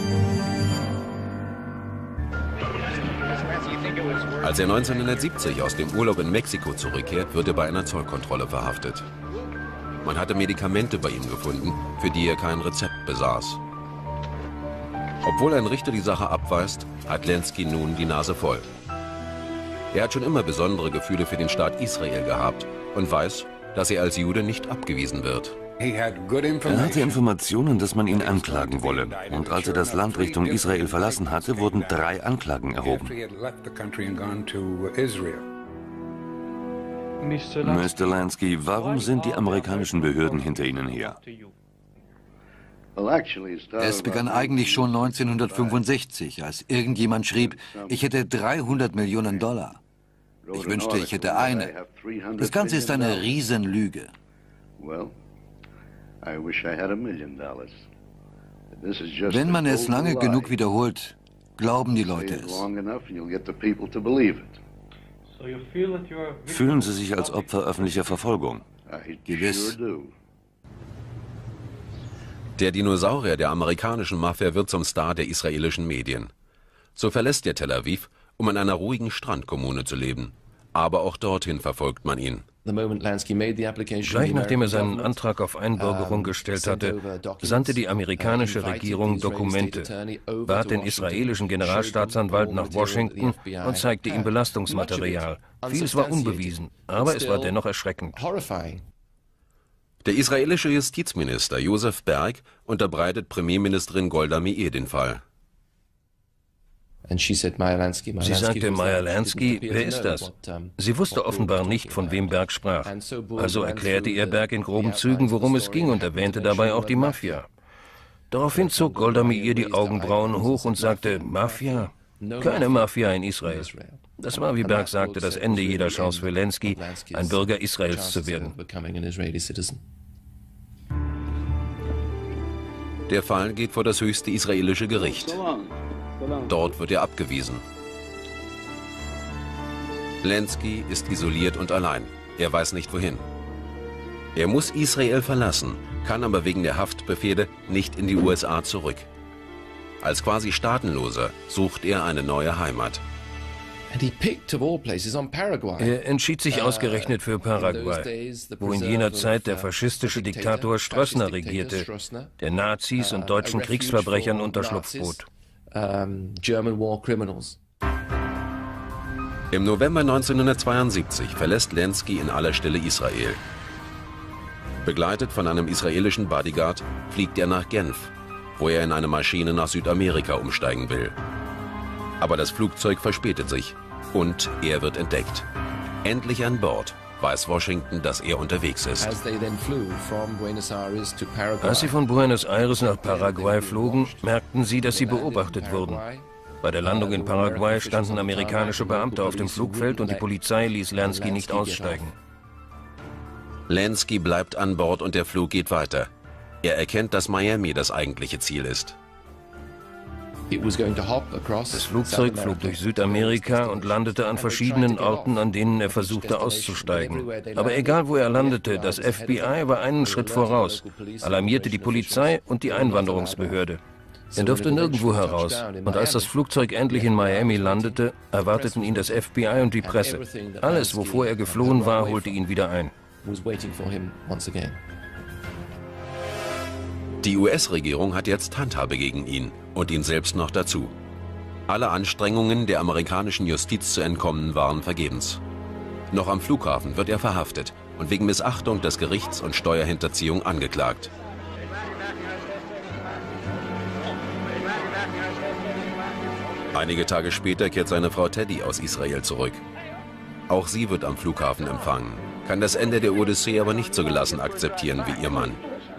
Als er neunzehnhundertsiebzig aus dem Urlaub in Mexiko zurückkehrt, wird er bei einer Zollkontrolle verhaftet. Man hatte Medikamente bei ihm gefunden, für die er kein Rezept besaß. Obwohl ein Richter die Sache abweist, hat Lansky nun die Nase voll. Er hat schon immer besondere Gefühle für den Staat Israel gehabt und weiß, dass er als Jude nicht abgewiesen wird. Er hatte Informationen, dass man ihn anklagen wolle. Und als er das Land Richtung Israel verlassen hatte, wurden drei Anklagen erhoben. Mister Lansky, warum sind die amerikanischen Behörden hinter Ihnen her? Es begann eigentlich schon neunzehnhundertfünfundsechzig, als irgendjemand schrieb, ich hätte dreihundert Millionen Dollar. Ich wünschte, ich hätte eine. Das Ganze ist eine Riesenlüge. Wenn man es lange genug wiederholt, glauben die Leute es. Fühlen Sie sich als Opfer öffentlicher Verfolgung? Gewiss. Der Dinosaurier der amerikanischen Mafia wird zum Star der israelischen Medien. So verlässt er Tel Aviv, um in einer ruhigen Strandkommune zu leben. Aber auch dorthin verfolgt man ihn. Gleich nachdem er seinen Antrag auf Einbürgerung gestellt hatte, sandte die amerikanische Regierung Dokumente, bat den israelischen Generalstaatsanwalt nach Washington und zeigte ihm Belastungsmaterial. Vieles war unbewiesen, aber es war dennoch erschreckend. Der israelische Justizminister Josef Berg unterbreitet Premierministerin Golda Meir den Fall. Sie sagte, Meyer Lansky, wer ist das? Sie wusste offenbar nicht, von wem Berg sprach. Also erklärte ihr Berg in groben Zügen, worum es ging und erwähnte dabei auch die Mafia. Daraufhin zog Golda Meir die Augenbrauen hoch und sagte, Mafia? Keine Mafia in Israel. Das war, wie Berg sagte, das Ende jeder Chance für Lansky, ein Bürger Israels zu werden. Der Fall geht vor das höchste israelische Gericht. Dort wird er abgewiesen. Lansky ist isoliert und allein. Er weiß nicht wohin. Er muss Israel verlassen, kann aber wegen der Haftbefehle nicht in die U S A zurück. Als quasi Staatenloser sucht er eine neue Heimat. Er entschied sich ausgerechnet für Paraguay, wo in jener Zeit der faschistische Diktator Stroessner regierte, der Nazis und deutschen Kriegsverbrechern Unterschlupf bot. Im November neunzehnhundertzweiundsiebzig verlässt Lansky in aller Stille Israel. Begleitet von einem israelischen Bodyguard fliegt er nach Genf, wo er in eine Maschine nach Südamerika umsteigen will. Aber das Flugzeug verspätet sich und er wird entdeckt. Endlich an Bord weiß Washington, dass er unterwegs ist. Als sie von Buenos Aires nach Paraguay flogen, merkten sie, dass sie beobachtet wurden. Bei der Landung in Paraguay standen amerikanische Beamte auf dem Flugfeld und die Polizei ließ Lansky nicht aussteigen. Lansky bleibt an Bord und der Flug geht weiter. Er erkennt, dass Miami das eigentliche Ziel ist. Das Flugzeug flog durch Südamerika und landete an verschiedenen Orten, an denen er versuchte auszusteigen. Aber egal, wo er landete, das F B I war einen Schritt voraus, alarmierte die Polizei und die Einwanderungsbehörde. Er durfte nirgendwo heraus. Und als das Flugzeug endlich in Miami landete, erwarteten ihn das F B I und die Presse. Alles, wovor er geflohen war, holte ihn wieder ein. Die U S-Regierung hat jetzt Handhabe gegen ihn und ihn selbst noch dazu. Alle Anstrengungen, der amerikanischen Justiz zu entkommen, waren vergebens. Noch am Flughafen wird er verhaftet und wegen Missachtung des Gerichts und Steuerhinterziehung angeklagt. Einige Tage später kehrt seine Frau Teddy aus Israel zurück. Auch sie wird am Flughafen empfangen, kann das Ende der Odyssee aber nicht so gelassen akzeptieren wie ihr Mann.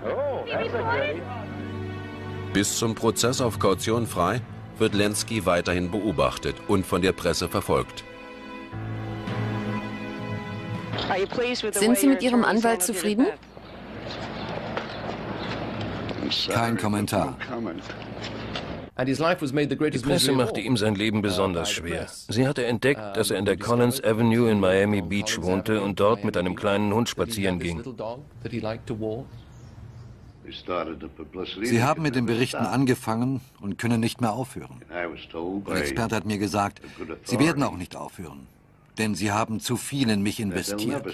Bis zum Prozess auf Kaution frei wird Lansky weiterhin beobachtet und von der Presse verfolgt. Sind Sie mit Ihrem Anwalt zufrieden? Kein Kommentar. Die Presse machte ihm sein Leben besonders schwer. Sie hatte entdeckt, dass er in der Collins Avenue in Miami Beach wohnte und dort mit einem kleinen Hund spazieren ging. Sie haben mit den Berichten angefangen und können nicht mehr aufhören. Ein Experte hat mir gesagt, Sie werden auch nicht aufhören, denn Sie haben zu viel in mich investiert.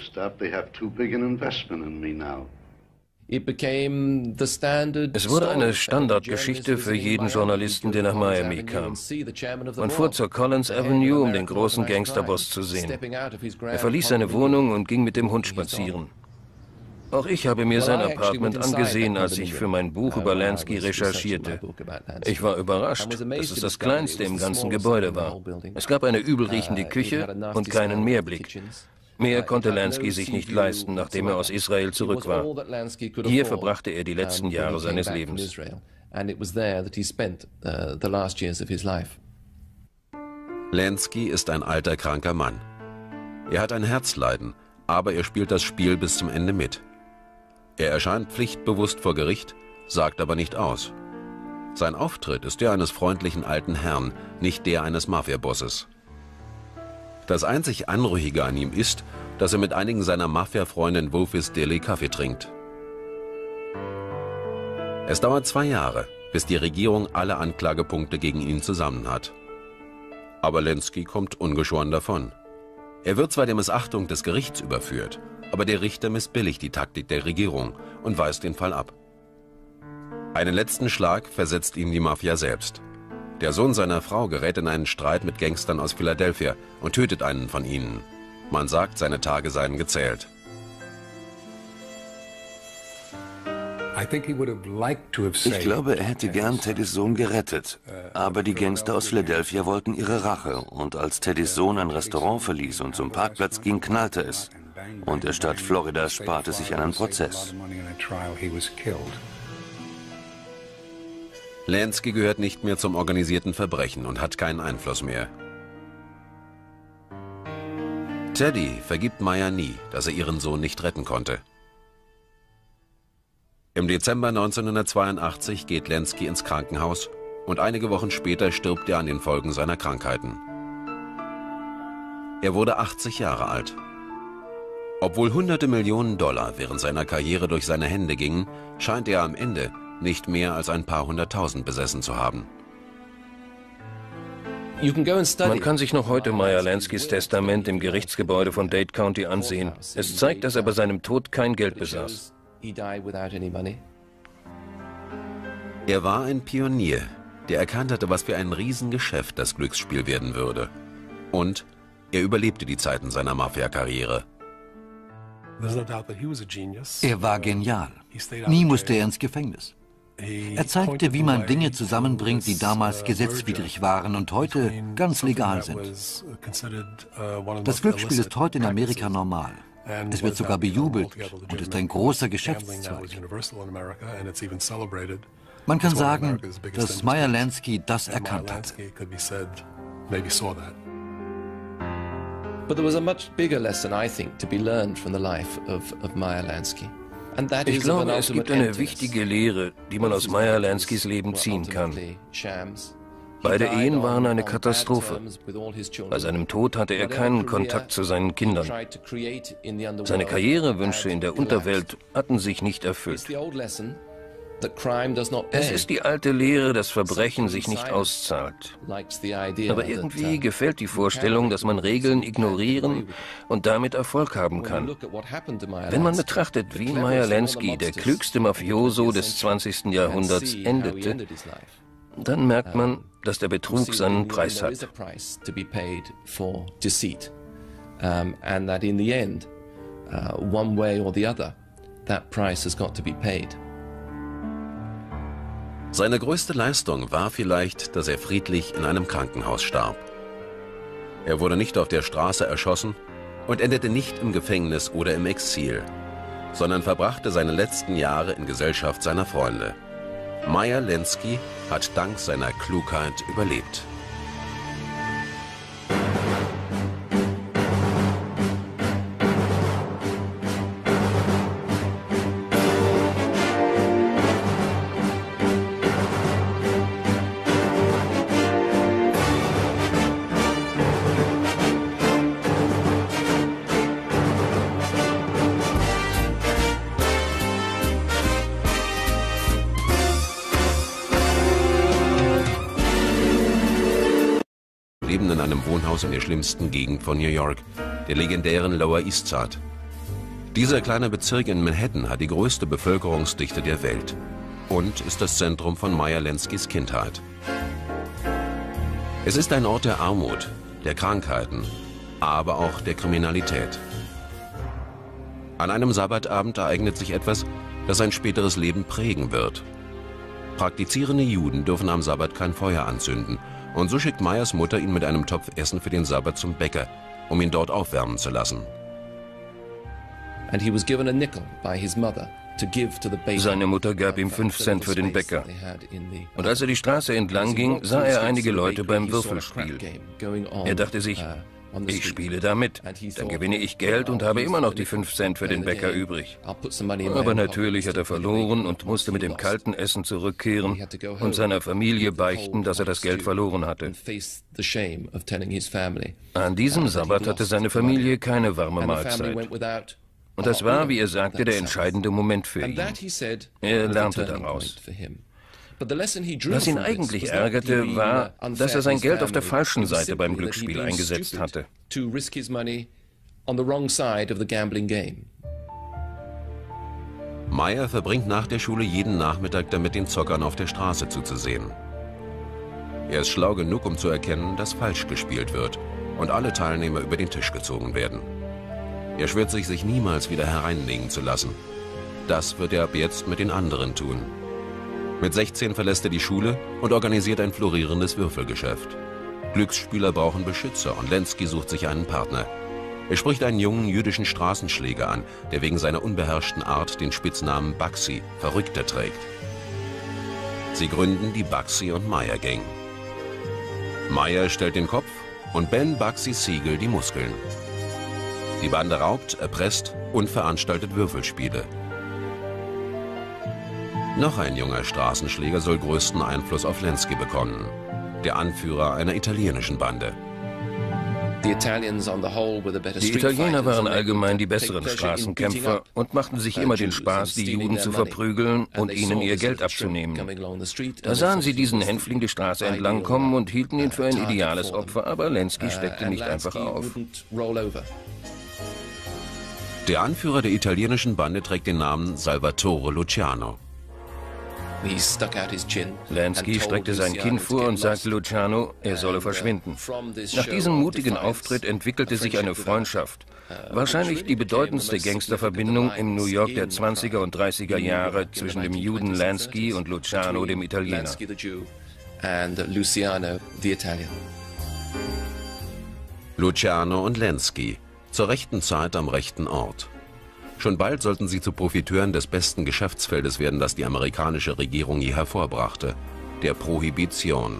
Es wurde eine Standardgeschichte für jeden Journalisten, der nach Miami kam. Man fuhr zur Collins Avenue, um den großen Gangsterboss zu sehen. Er verließ seine Wohnung und ging mit dem Hund spazieren. Auch ich habe mir sein Apartment angesehen, als ich für mein Buch über Lansky recherchierte. Ich war überrascht, dass es das kleinste im ganzen Gebäude war. Es gab eine übelriechende Küche und keinen Meerblick. Mehr konnte Lansky sich nicht leisten, nachdem er aus Israel zurück war. Hier verbrachte er die letzten Jahre seines Lebens. Lansky ist ein alter, kranker Mann. Er hat ein Herzleiden, aber er spielt das Spiel bis zum Ende mit. Er erscheint pflichtbewusst vor Gericht, sagt aber nicht aus. Sein Auftritt ist der eines freundlichen alten Herrn, nicht der eines Mafiabosses. Das einzig Anrüchige an ihm ist, dass er mit einigen seiner Mafia-Freunde in Wolf's Deli Kaffee trinkt. Es dauert zwei Jahre, bis die Regierung alle Anklagepunkte gegen ihn zusammen hat. Aber Lansky kommt ungeschoren davon. Er wird zwar der Missachtung des Gerichts überführt, aber der Richter missbilligt die Taktik der Regierung und weist den Fall ab. Einen letzten Schlag versetzt ihm die Mafia selbst. Der Sohn seiner Frau gerät in einen Streit mit Gangstern aus Philadelphia und tötet einen von ihnen. Man sagt, seine Tage seien gezählt. Ich glaube, er hätte gern Teddys Sohn gerettet. Aber die Gangster aus Philadelphia wollten ihre Rache. Und als Teddys Sohn ein Restaurant verließ und zum Parkplatz ging, knallte es. Und der Staat Florida sparte sich einen Prozess. Lansky gehört nicht mehr zum organisierten Verbrechen und hat keinen Einfluss mehr. Teddy vergibt Maya nie, dass er ihren Sohn nicht retten konnte. Im Dezember neunzehnhundertzweiundachtzig geht Lansky ins Krankenhaus und einige Wochen später stirbt er an den Folgen seiner Krankheiten. Er wurde achtzig Jahre alt. Obwohl hunderte Millionen Dollar während seiner Karriere durch seine Hände gingen, scheint er am Ende nicht mehr als ein paar hunderttausend besessen zu haben. Man kann sich noch heute Meyer Lanskys Testament im Gerichtsgebäude von Dade County ansehen. Es zeigt, dass er bei seinem Tod kein Geld besaß. Er war ein Pionier, der erkannt hatte, was für ein Riesengeschäft das Glücksspiel werden würde. Und Er überlebte die Zeiten seiner Mafia-Karriere. Er war genial. Nie musste er ins Gefängnis. Er zeigte, wie man Dinge zusammenbringt, die damals gesetzwidrig waren und heute ganz legal sind. Das Glücksspiel ist heute in Amerika normal. Es wird sogar bejubelt und ist ein großer Geschäftszweig. Man kann sagen, dass Meyer Lansky das erkannt hat. But there was a much bigger lesson, I think, to be learned from the life of, of Meyer Lansky. And that Ich is of an glaube, es gibt ultimate eine emptiness. wichtige Lehre, die man aus Meyer Lanskys Leben ziehen kann. Ultimately shams. Beide He died Ehen waren on- eine on bad Katastrophe. terms with all his children. Bei seinem Tod hatte er Whatever keinen career Kontakt zu seinen he Kindern. tried to create in the underworld Seine Karrierewünsche had in der collapsed. Unterwelt hatten sich nicht It's erfüllt. the old lesson that crime does not Es pay. ist die alte Lehre, dass Verbrechen sich nicht auszahlt. Likes the idea Aber that, irgendwie uh, gefällt die Vorstellung, dass man Regeln ignorieren und damit Erfolg haben when you kann. look at what happened to Meyer Wenn man Lansky, betrachtet, the wie cleverest Meyer of all the Lansky, der mobsters klügste of the Mafioso twentieth des century, zwanzigsten and Jahrhunderts, see how he endete, ended his life. dann merkt man, dass der You Betrug see seinen that Preis there is hat. a price to be paid for deceit, um, and that in the end, uh, one way or the other, that price has got to be paid. Seine größte Leistung war vielleicht, dass er friedlich in einem Krankenhaus starb. Er wurde nicht auf der Straße erschossen und endete nicht im Gefängnis oder im Exil, sondern verbrachte seine letzten Jahre in Gesellschaft seiner Freunde. Meyer Lansky hat dank seiner Klugheit überlebt. Leben in einem Wohnhaus in der schlimmsten Gegend von New York, der legendären Lower East Side. Dieser kleine Bezirk in Manhattan hat die größte Bevölkerungsdichte der Welt und ist das Zentrum von Meyer Lanskys Kindheit. Es ist ein Ort der Armut, der Krankheiten, aber auch der Kriminalität. An einem Sabbatabend ereignet sich etwas, das sein späteres Leben prägen wird. Praktizierende Juden dürfen am Sabbat kein Feuer anzünden, und so schickt Meyers Mutter ihn mit einem Topf Essen für den Sabbat zum Bäcker, um ihn dort aufwärmen zu lassen. And he was given a nickel by his mother to give to the baker. Seine Mutter gab ihm fünf Cent für den Bäcker. Und als er die Straße entlang ging, sah er einige Leute beim Würfelspiel. Er dachte sich, ich spiele da mit, dann gewinne ich Geld und habe immer noch die fünf Cent für den Bäcker übrig. Aber natürlich hat er verloren und musste mit dem kalten Essen zurückkehren und seiner Familie beichten, dass er das Geld verloren hatte. An diesem Sabbat hatte seine Familie keine warme Mahlzeit. Und das war, wie er sagte, der entscheidende Moment für ihn. Er lernte daraus. Was ihn eigentlich ärgerte, war, dass er sein Geld auf der falschen Seite beim Glücksspiel eingesetzt hatte. Meyer verbringt nach der Schule jeden Nachmittag damit, den Zockern auf der Straße zuzusehen. Er ist schlau genug, um zu erkennen, dass falsch gespielt wird und alle Teilnehmer über den Tisch gezogen werden. Er schwört sich, sich niemals wieder hereinlegen zu lassen. Das wird er ab jetzt mit den anderen tun. Mit sechzehn verlässt er die Schule und organisiert ein florierendes Würfelgeschäft. Glücksspieler brauchen Beschützer und Lansky sucht sich einen Partner. Er spricht einen jungen jüdischen Straßenschläger an, der wegen seiner unbeherrschten Art den Spitznamen Bugsy, Verrückter, trägt. Sie gründen die Bugsy und Meyer Gang. Meyer stellt den Kopf und Ben Bugsy Siegel die Muskeln. Die Bande raubt, erpresst und veranstaltet Würfelspiele. Noch ein junger Straßenschläger soll größten Einfluss auf Lansky bekommen, der Anführer einer italienischen Bande. Die Italiener waren allgemein die besseren Straßenkämpfer und machten sich immer den Spaß, die Juden zu verprügeln und ihnen ihr Geld abzunehmen. Da sahen sie diesen Hänfling die Straße entlang kommen und hielten ihn für ein ideales Opfer, aber Lansky steckte nicht einfach auf. Der Anführer der italienischen Bande trägt den Namen Salvatore Luciano. Lansky streckte sein Kinn vor und sagte Luciano, er solle verschwinden. Nach diesem mutigen Auftritt entwickelte sich eine Freundschaft. Wahrscheinlich die bedeutendste Gangsterverbindung im New York der zwanziger und dreißiger Jahre zwischen dem Juden Lansky und Luciano, dem Italiener. Luciano und Lansky, zur rechten Zeit am rechten Ort. Schon bald sollten sie zu Profiteuren des besten Geschäftsfeldes werden, das die amerikanische Regierung je hervorbrachte, der Prohibition.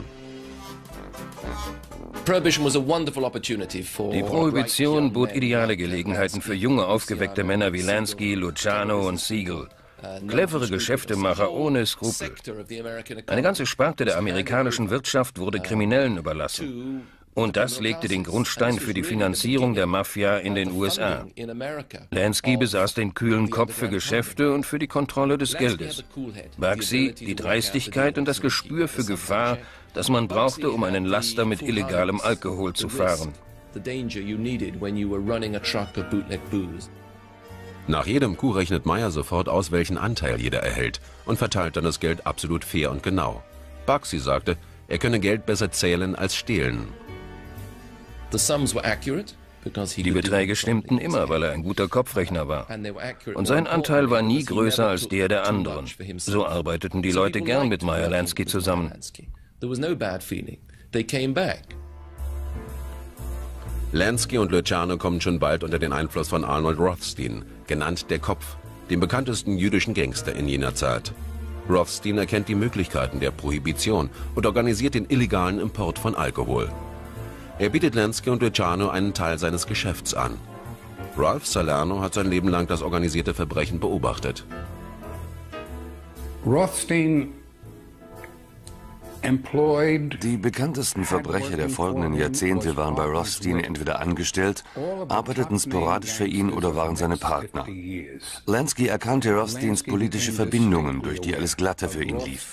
Die Prohibition bot ideale Gelegenheiten für junge, aufgeweckte Männer wie Lansky, Luciano und Siegel. Clevere Geschäftemacher ohne Skrupel. Eine ganze Sparte der amerikanischen Wirtschaft wurde Kriminellen überlassen. Und das legte den Grundstein für die Finanzierung der Mafia in den U S A. Lansky besaß den kühlen Kopf für Geschäfte und für die Kontrolle des Geldes. Bugsy die Dreistigkeit und das Gespür für Gefahr, das man brauchte, um einen Laster mit illegalem Alkohol zu fahren. Nach jedem Coup rechnet Meyer sofort aus, welchen Anteil jeder erhält und verteilt dann das Geld absolut fair und genau. Bugsy sagte, er könne Geld besser zählen als stehlen. Die Beträge stimmten immer, weil er ein guter Kopfrechner war. Und sein Anteil war nie größer als der der anderen. So arbeiteten die Leute gern mit Meyer Lansky zusammen. Lansky und Luciano kommen schon bald unter den Einfluss von Arnold Rothstein, genannt der Kopf, dem bekanntesten jüdischen Gangster in jener Zeit. Rothstein erkennt die Möglichkeiten der Prohibition und organisiert den illegalen Import von Alkohol. Er bietet Lansky und Luciano einen Teil seines Geschäfts an. Ralph Salerno hat sein Leben lang das organisierte Verbrechen beobachtet. Rothstein Die bekanntesten Verbrecher der folgenden Jahrzehnte waren bei Rothstein entweder angestellt, arbeiteten sporadisch für ihn oder waren seine Partner. Lansky erkannte Rothsteins politische Verbindungen, durch die alles glatter für ihn lief.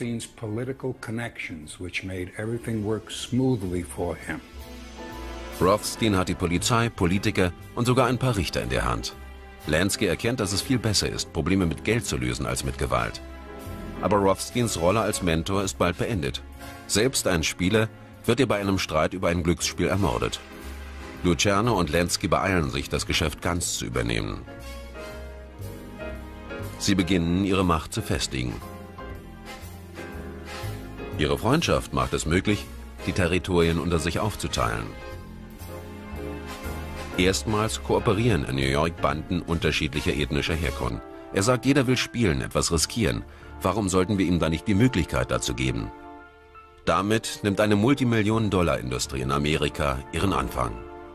Rothstein hat die Polizei, Politiker und sogar ein paar Richter in der Hand. Lansky erkennt, dass es viel besser ist, Probleme mit Geld zu lösen als mit Gewalt. Aber Rothsteins Rolle als Mentor ist bald beendet. Selbst ein Spieler wird er bei einem Streit über ein Glücksspiel ermordet. Luciano und Lansky beeilen sich, das Geschäft ganz zu übernehmen. Sie beginnen, ihre Macht zu festigen. Ihre Freundschaft macht es möglich, die Territorien unter sich aufzuteilen. Erstmals kooperieren in New York Banden unterschiedlicher ethnischer Herkunft. Er sagt, jeder will spielen, etwas riskieren. Warum sollten wir ihm dann nicht die Möglichkeit dazu geben? Damit nimmt eine Multimillionen-Dollar-Industrie in Amerika ihren Anfang.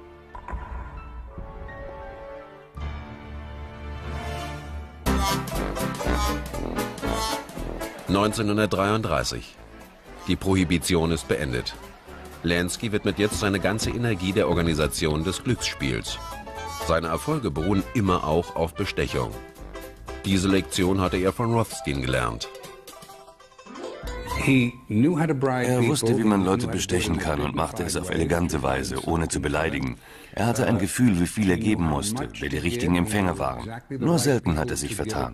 neunzehnhundertdreiunddreißig. Die Prohibition ist beendet. Lansky widmet jetzt seine ganze Energie der Organisation des Glücksspiels. Seine Erfolge beruhen immer auch auf Bestechung. Diese Lektion hatte er von Rothstein gelernt. Er wusste, wie man Leute bestechen kann und machte es auf elegante Weise, ohne zu beleidigen. Er hatte ein Gefühl, wie viel er geben musste, wer die richtigen Empfänger waren. Nur selten hat er sich vertan.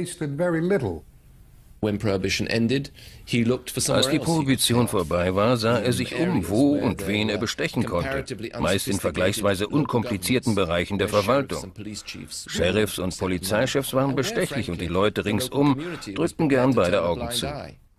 Als die Prohibition vorbei war, sah er sich um, wo und wen er bestechen konnte, meist in vergleichsweise unkomplizierten Bereichen der Verwaltung. Sheriffs und Polizeichefs waren bestechlich und die Leute ringsum drückten gern beide Augen zu.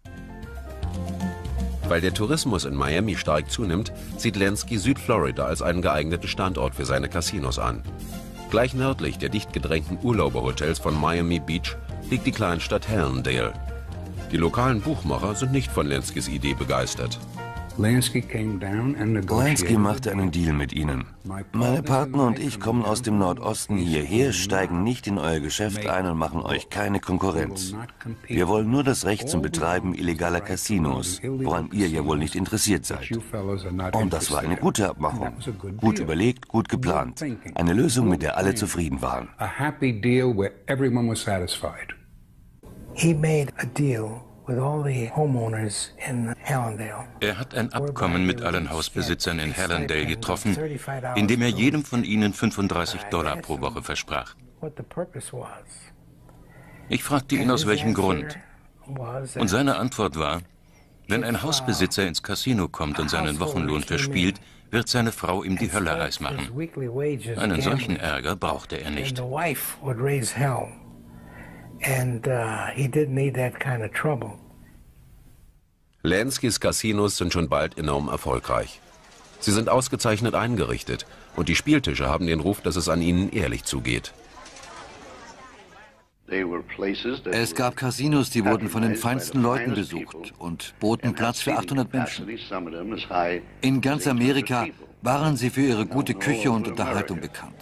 Weil der Tourismus in Miami stark zunimmt, sieht Lansky Südflorida als einen geeigneten Standort für seine Casinos an. Gleich nördlich der dicht gedrängten Urlauberhotels von Miami Beach liegt die Kleinstadt Hallandale. Die lokalen Buchmacher sind nicht von Lanskys Idee begeistert. Lansky machte einen Deal mit ihnen. Meine Partner und ich kommen aus dem Nordosten hierher, steigen nicht in euer Geschäft ein und machen euch keine Konkurrenz. Wir wollen nur das Recht zum Betreiben illegaler Casinos, woran ihr ja wohl nicht interessiert seid. Und das war eine gute Abmachung. Gut überlegt, gut geplant. Eine Lösung, mit der alle zufrieden waren. He made a deal with all the homeowners in Hallandale. Er hat ein Abkommen mit allen Hausbesitzern in Hallandale getroffen, in dem er jedem von ihnen fünfunddreißig Dollar pro Woche versprach. Ich fragte ihn, aus welchem Grund. Und seine Antwort war: Wenn ein Hausbesitzer ins Casino kommt und seinen Wochenlohn verspielt, wird seine Frau ihm die Hölle heiß machen. Einen solchen Ärger brauchte er nicht. Lanskys Casinos sind schon bald enorm erfolgreich. Sie sind ausgezeichnet eingerichtet und die Spieltische haben den Ruf, dass es an ihnen ehrlich zugeht. Es gab Casinos, die wurden von den feinsten Leuten besucht und boten Platz für achthundert Menschen. In ganz Amerika waren sie für ihre gute Küche und Unterhaltung bekannt.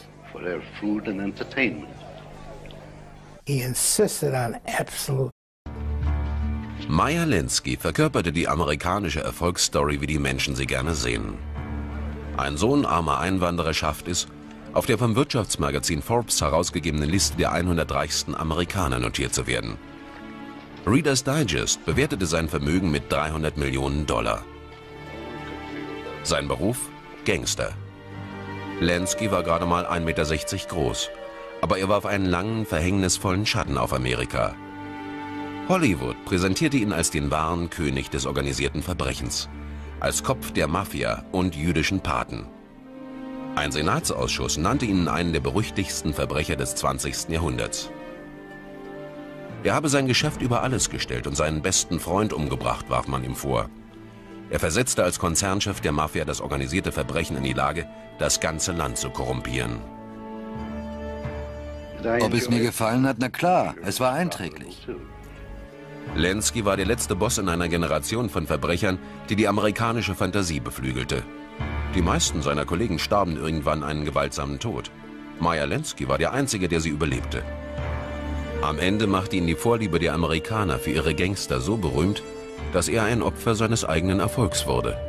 Meyer Lansky verkörperte die amerikanische Erfolgsstory, wie die Menschen sie gerne sehen. Ein Sohn armer Einwanderer schafft es, auf der vom Wirtschaftsmagazin Forbes herausgegebenen Liste der hundert reichsten Amerikaner notiert zu werden. Reader's Digest bewertete sein Vermögen mit dreihundert Millionen Dollar. Sein Beruf? Gangster. Lansky war gerade mal ein Meter sechzig groß, aber er warf einen langen, verhängnisvollen Schatten auf Amerika. Hollywood präsentierte ihn als den wahren König des organisierten Verbrechens, als Kopf der Mafia und jüdischen Paten. Ein Senatsausschuss nannte ihn einen der berüchtigsten Verbrecher des zwanzigsten Jahrhunderts. Er habe sein Geschäft über alles gestellt und seinen besten Freund umgebracht, warf man ihm vor. Er versetzte als Konzernchef der Mafia das organisierte Verbrechen in die Lage, das ganze Land zu korrumpieren. Ob es mir gefallen hat? Na klar, es war einträglich. Lansky war der letzte Boss in einer Generation von Verbrechern, die die amerikanische Fantasie beflügelte. Die meisten seiner Kollegen starben irgendwann einen gewaltsamen Tod. Meyer Lansky war der Einzige, der sie überlebte. Am Ende machte ihn die Vorliebe der Amerikaner für ihre Gangster so berühmt, dass er ein Opfer seines eigenen Erfolgs wurde.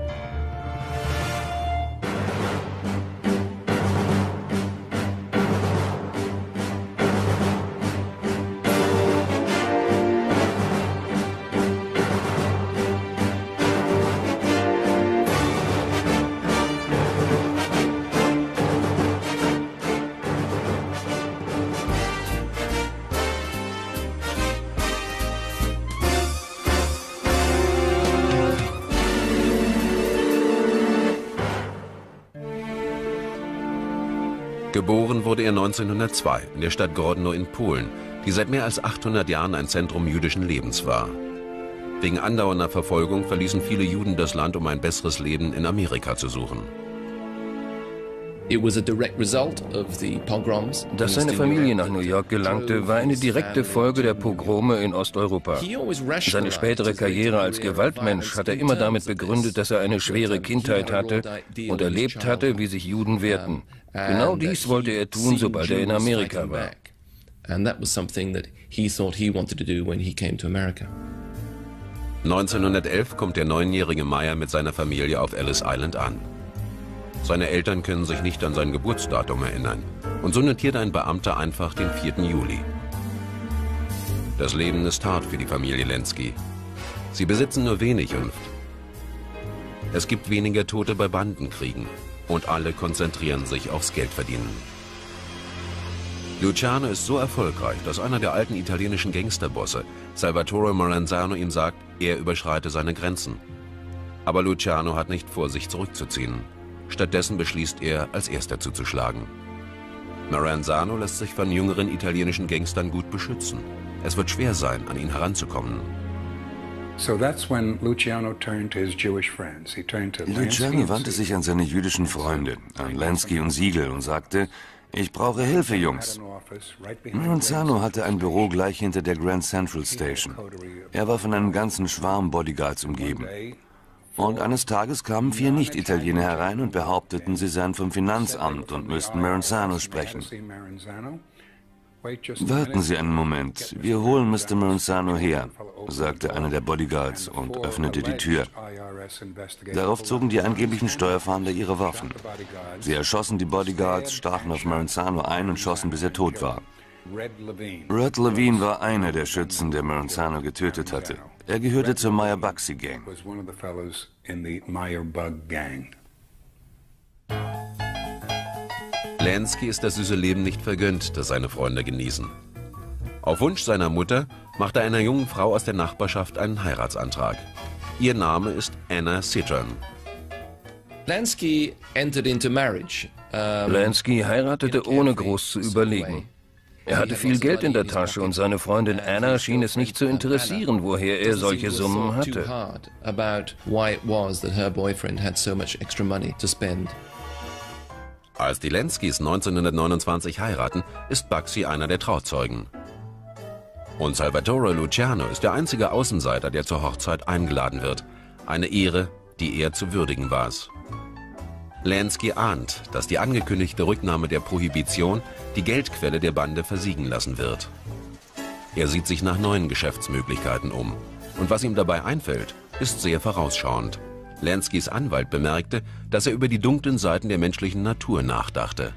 Geboren wurde er neunzehnhundertzwei in der Stadt Grodno in Polen, die seit mehr als achthundert Jahren ein Zentrum jüdischen Lebens war. Wegen andauernder Verfolgung verließen viele Juden das Land, um ein besseres Leben in Amerika zu suchen. Dass seine Familie nach New York gelangte, war eine direkte Folge der Pogrome in Osteuropa. Seine spätere Karriere als Gewaltmensch hat er immer damit begründet, dass er eine schwere Kindheit hatte und erlebt hatte, wie sich Juden wehrten. Genau dies wollte er tun, sobald er in Amerika war. neunzehnhundertelf kommt der neunjährige Meyer mit seiner Familie auf Ellis Island an. Seine Eltern können sich nicht an sein Geburtsdatum erinnern und so notiert ein Beamter einfach den vierten Juli. Das Leben ist hart für die Familie Lansky. Sie besitzen nur wenig und es gibt weniger Tote bei Bandenkriegen und alle konzentrieren sich aufs Geldverdienen. Luciano ist so erfolgreich, dass einer der alten italienischen Gangsterbosse, Salvatore Maranzano, ihm sagt, er überschreite seine Grenzen. Aber Luciano hat nicht vor, sich zurückzuziehen. Stattdessen beschließt er, als erster zuzuschlagen. Maranzano lässt sich von jüngeren italienischen Gangstern gut beschützen. Es wird schwer sein, an ihn heranzukommen. Luciano wandte sich an seine jüdischen Freunde, an Lansky und Siegel, und sagte: Ich brauche Hilfe, Jungs. Maranzano hatte ein Büro gleich hinter der Grand Central Station. Er war von einem ganzen Schwarm Bodyguards umgeben. Und eines Tages kamen vier Nicht-Italiener herein und behaupteten, sie seien vom Finanzamt und müssten Maranzano sprechen. Warten Sie einen Moment, wir holen Mister Maranzano her, sagte einer der Bodyguards und öffnete die Tür. Darauf zogen die angeblichen Steuerfahnder ihre Waffen. Sie erschossen die Bodyguards, stachen auf Maranzano ein und schossen, bis er tot war. Red Levine war einer der Schützen, der Maranzano getötet hatte. Er gehörte zur Meyer Bugsy Gang. Lansky ist das süße Leben nicht vergönnt, das seine Freunde genießen. Auf Wunsch seiner Mutter macht er einer jungen Frau aus der Nachbarschaft einen Heiratsantrag. Ihr Name ist Anna Citron. Lansky entered into marriage. Um, Lansky heiratete ohne groß zu überlegen. Er hatte viel Geld in der Tasche und seine Freundin Anna schien es nicht zu interessieren, woher er solche Summen hatte. Als die Lanskys neunzehnhundertneunundzwanzig heiraten, ist Bugsy einer der Trauzeugen. Und Salvatore Luciano ist der einzige Außenseiter, der zur Hochzeit eingeladen wird. Eine Ehre, die er zu würdigen war. Lansky ahnt, dass die angekündigte Rücknahme der Prohibition die Geldquelle der Bande versiegen lassen wird. Er sieht sich nach neuen Geschäftsmöglichkeiten um. Und was ihm dabei einfällt, ist sehr vorausschauend. Lanskys Anwalt bemerkte, dass er über die dunklen Seiten der menschlichen Natur nachdachte.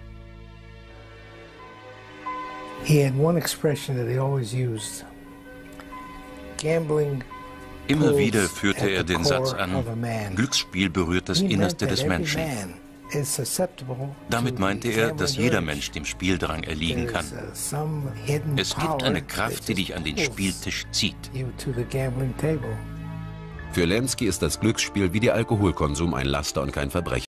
He had one expression that he always used. Gambling. Immer wieder führte er den Satz an, Glücksspiel berührt das Innerste des Menschen. Damit meinte er, dass jeder Mensch dem Spieldrang erliegen kann. Es gibt eine Kraft, die dich an den Spieltisch zieht. Für Lansky ist das Glücksspiel wie der Alkoholkonsum ein Laster und kein Verbrechen.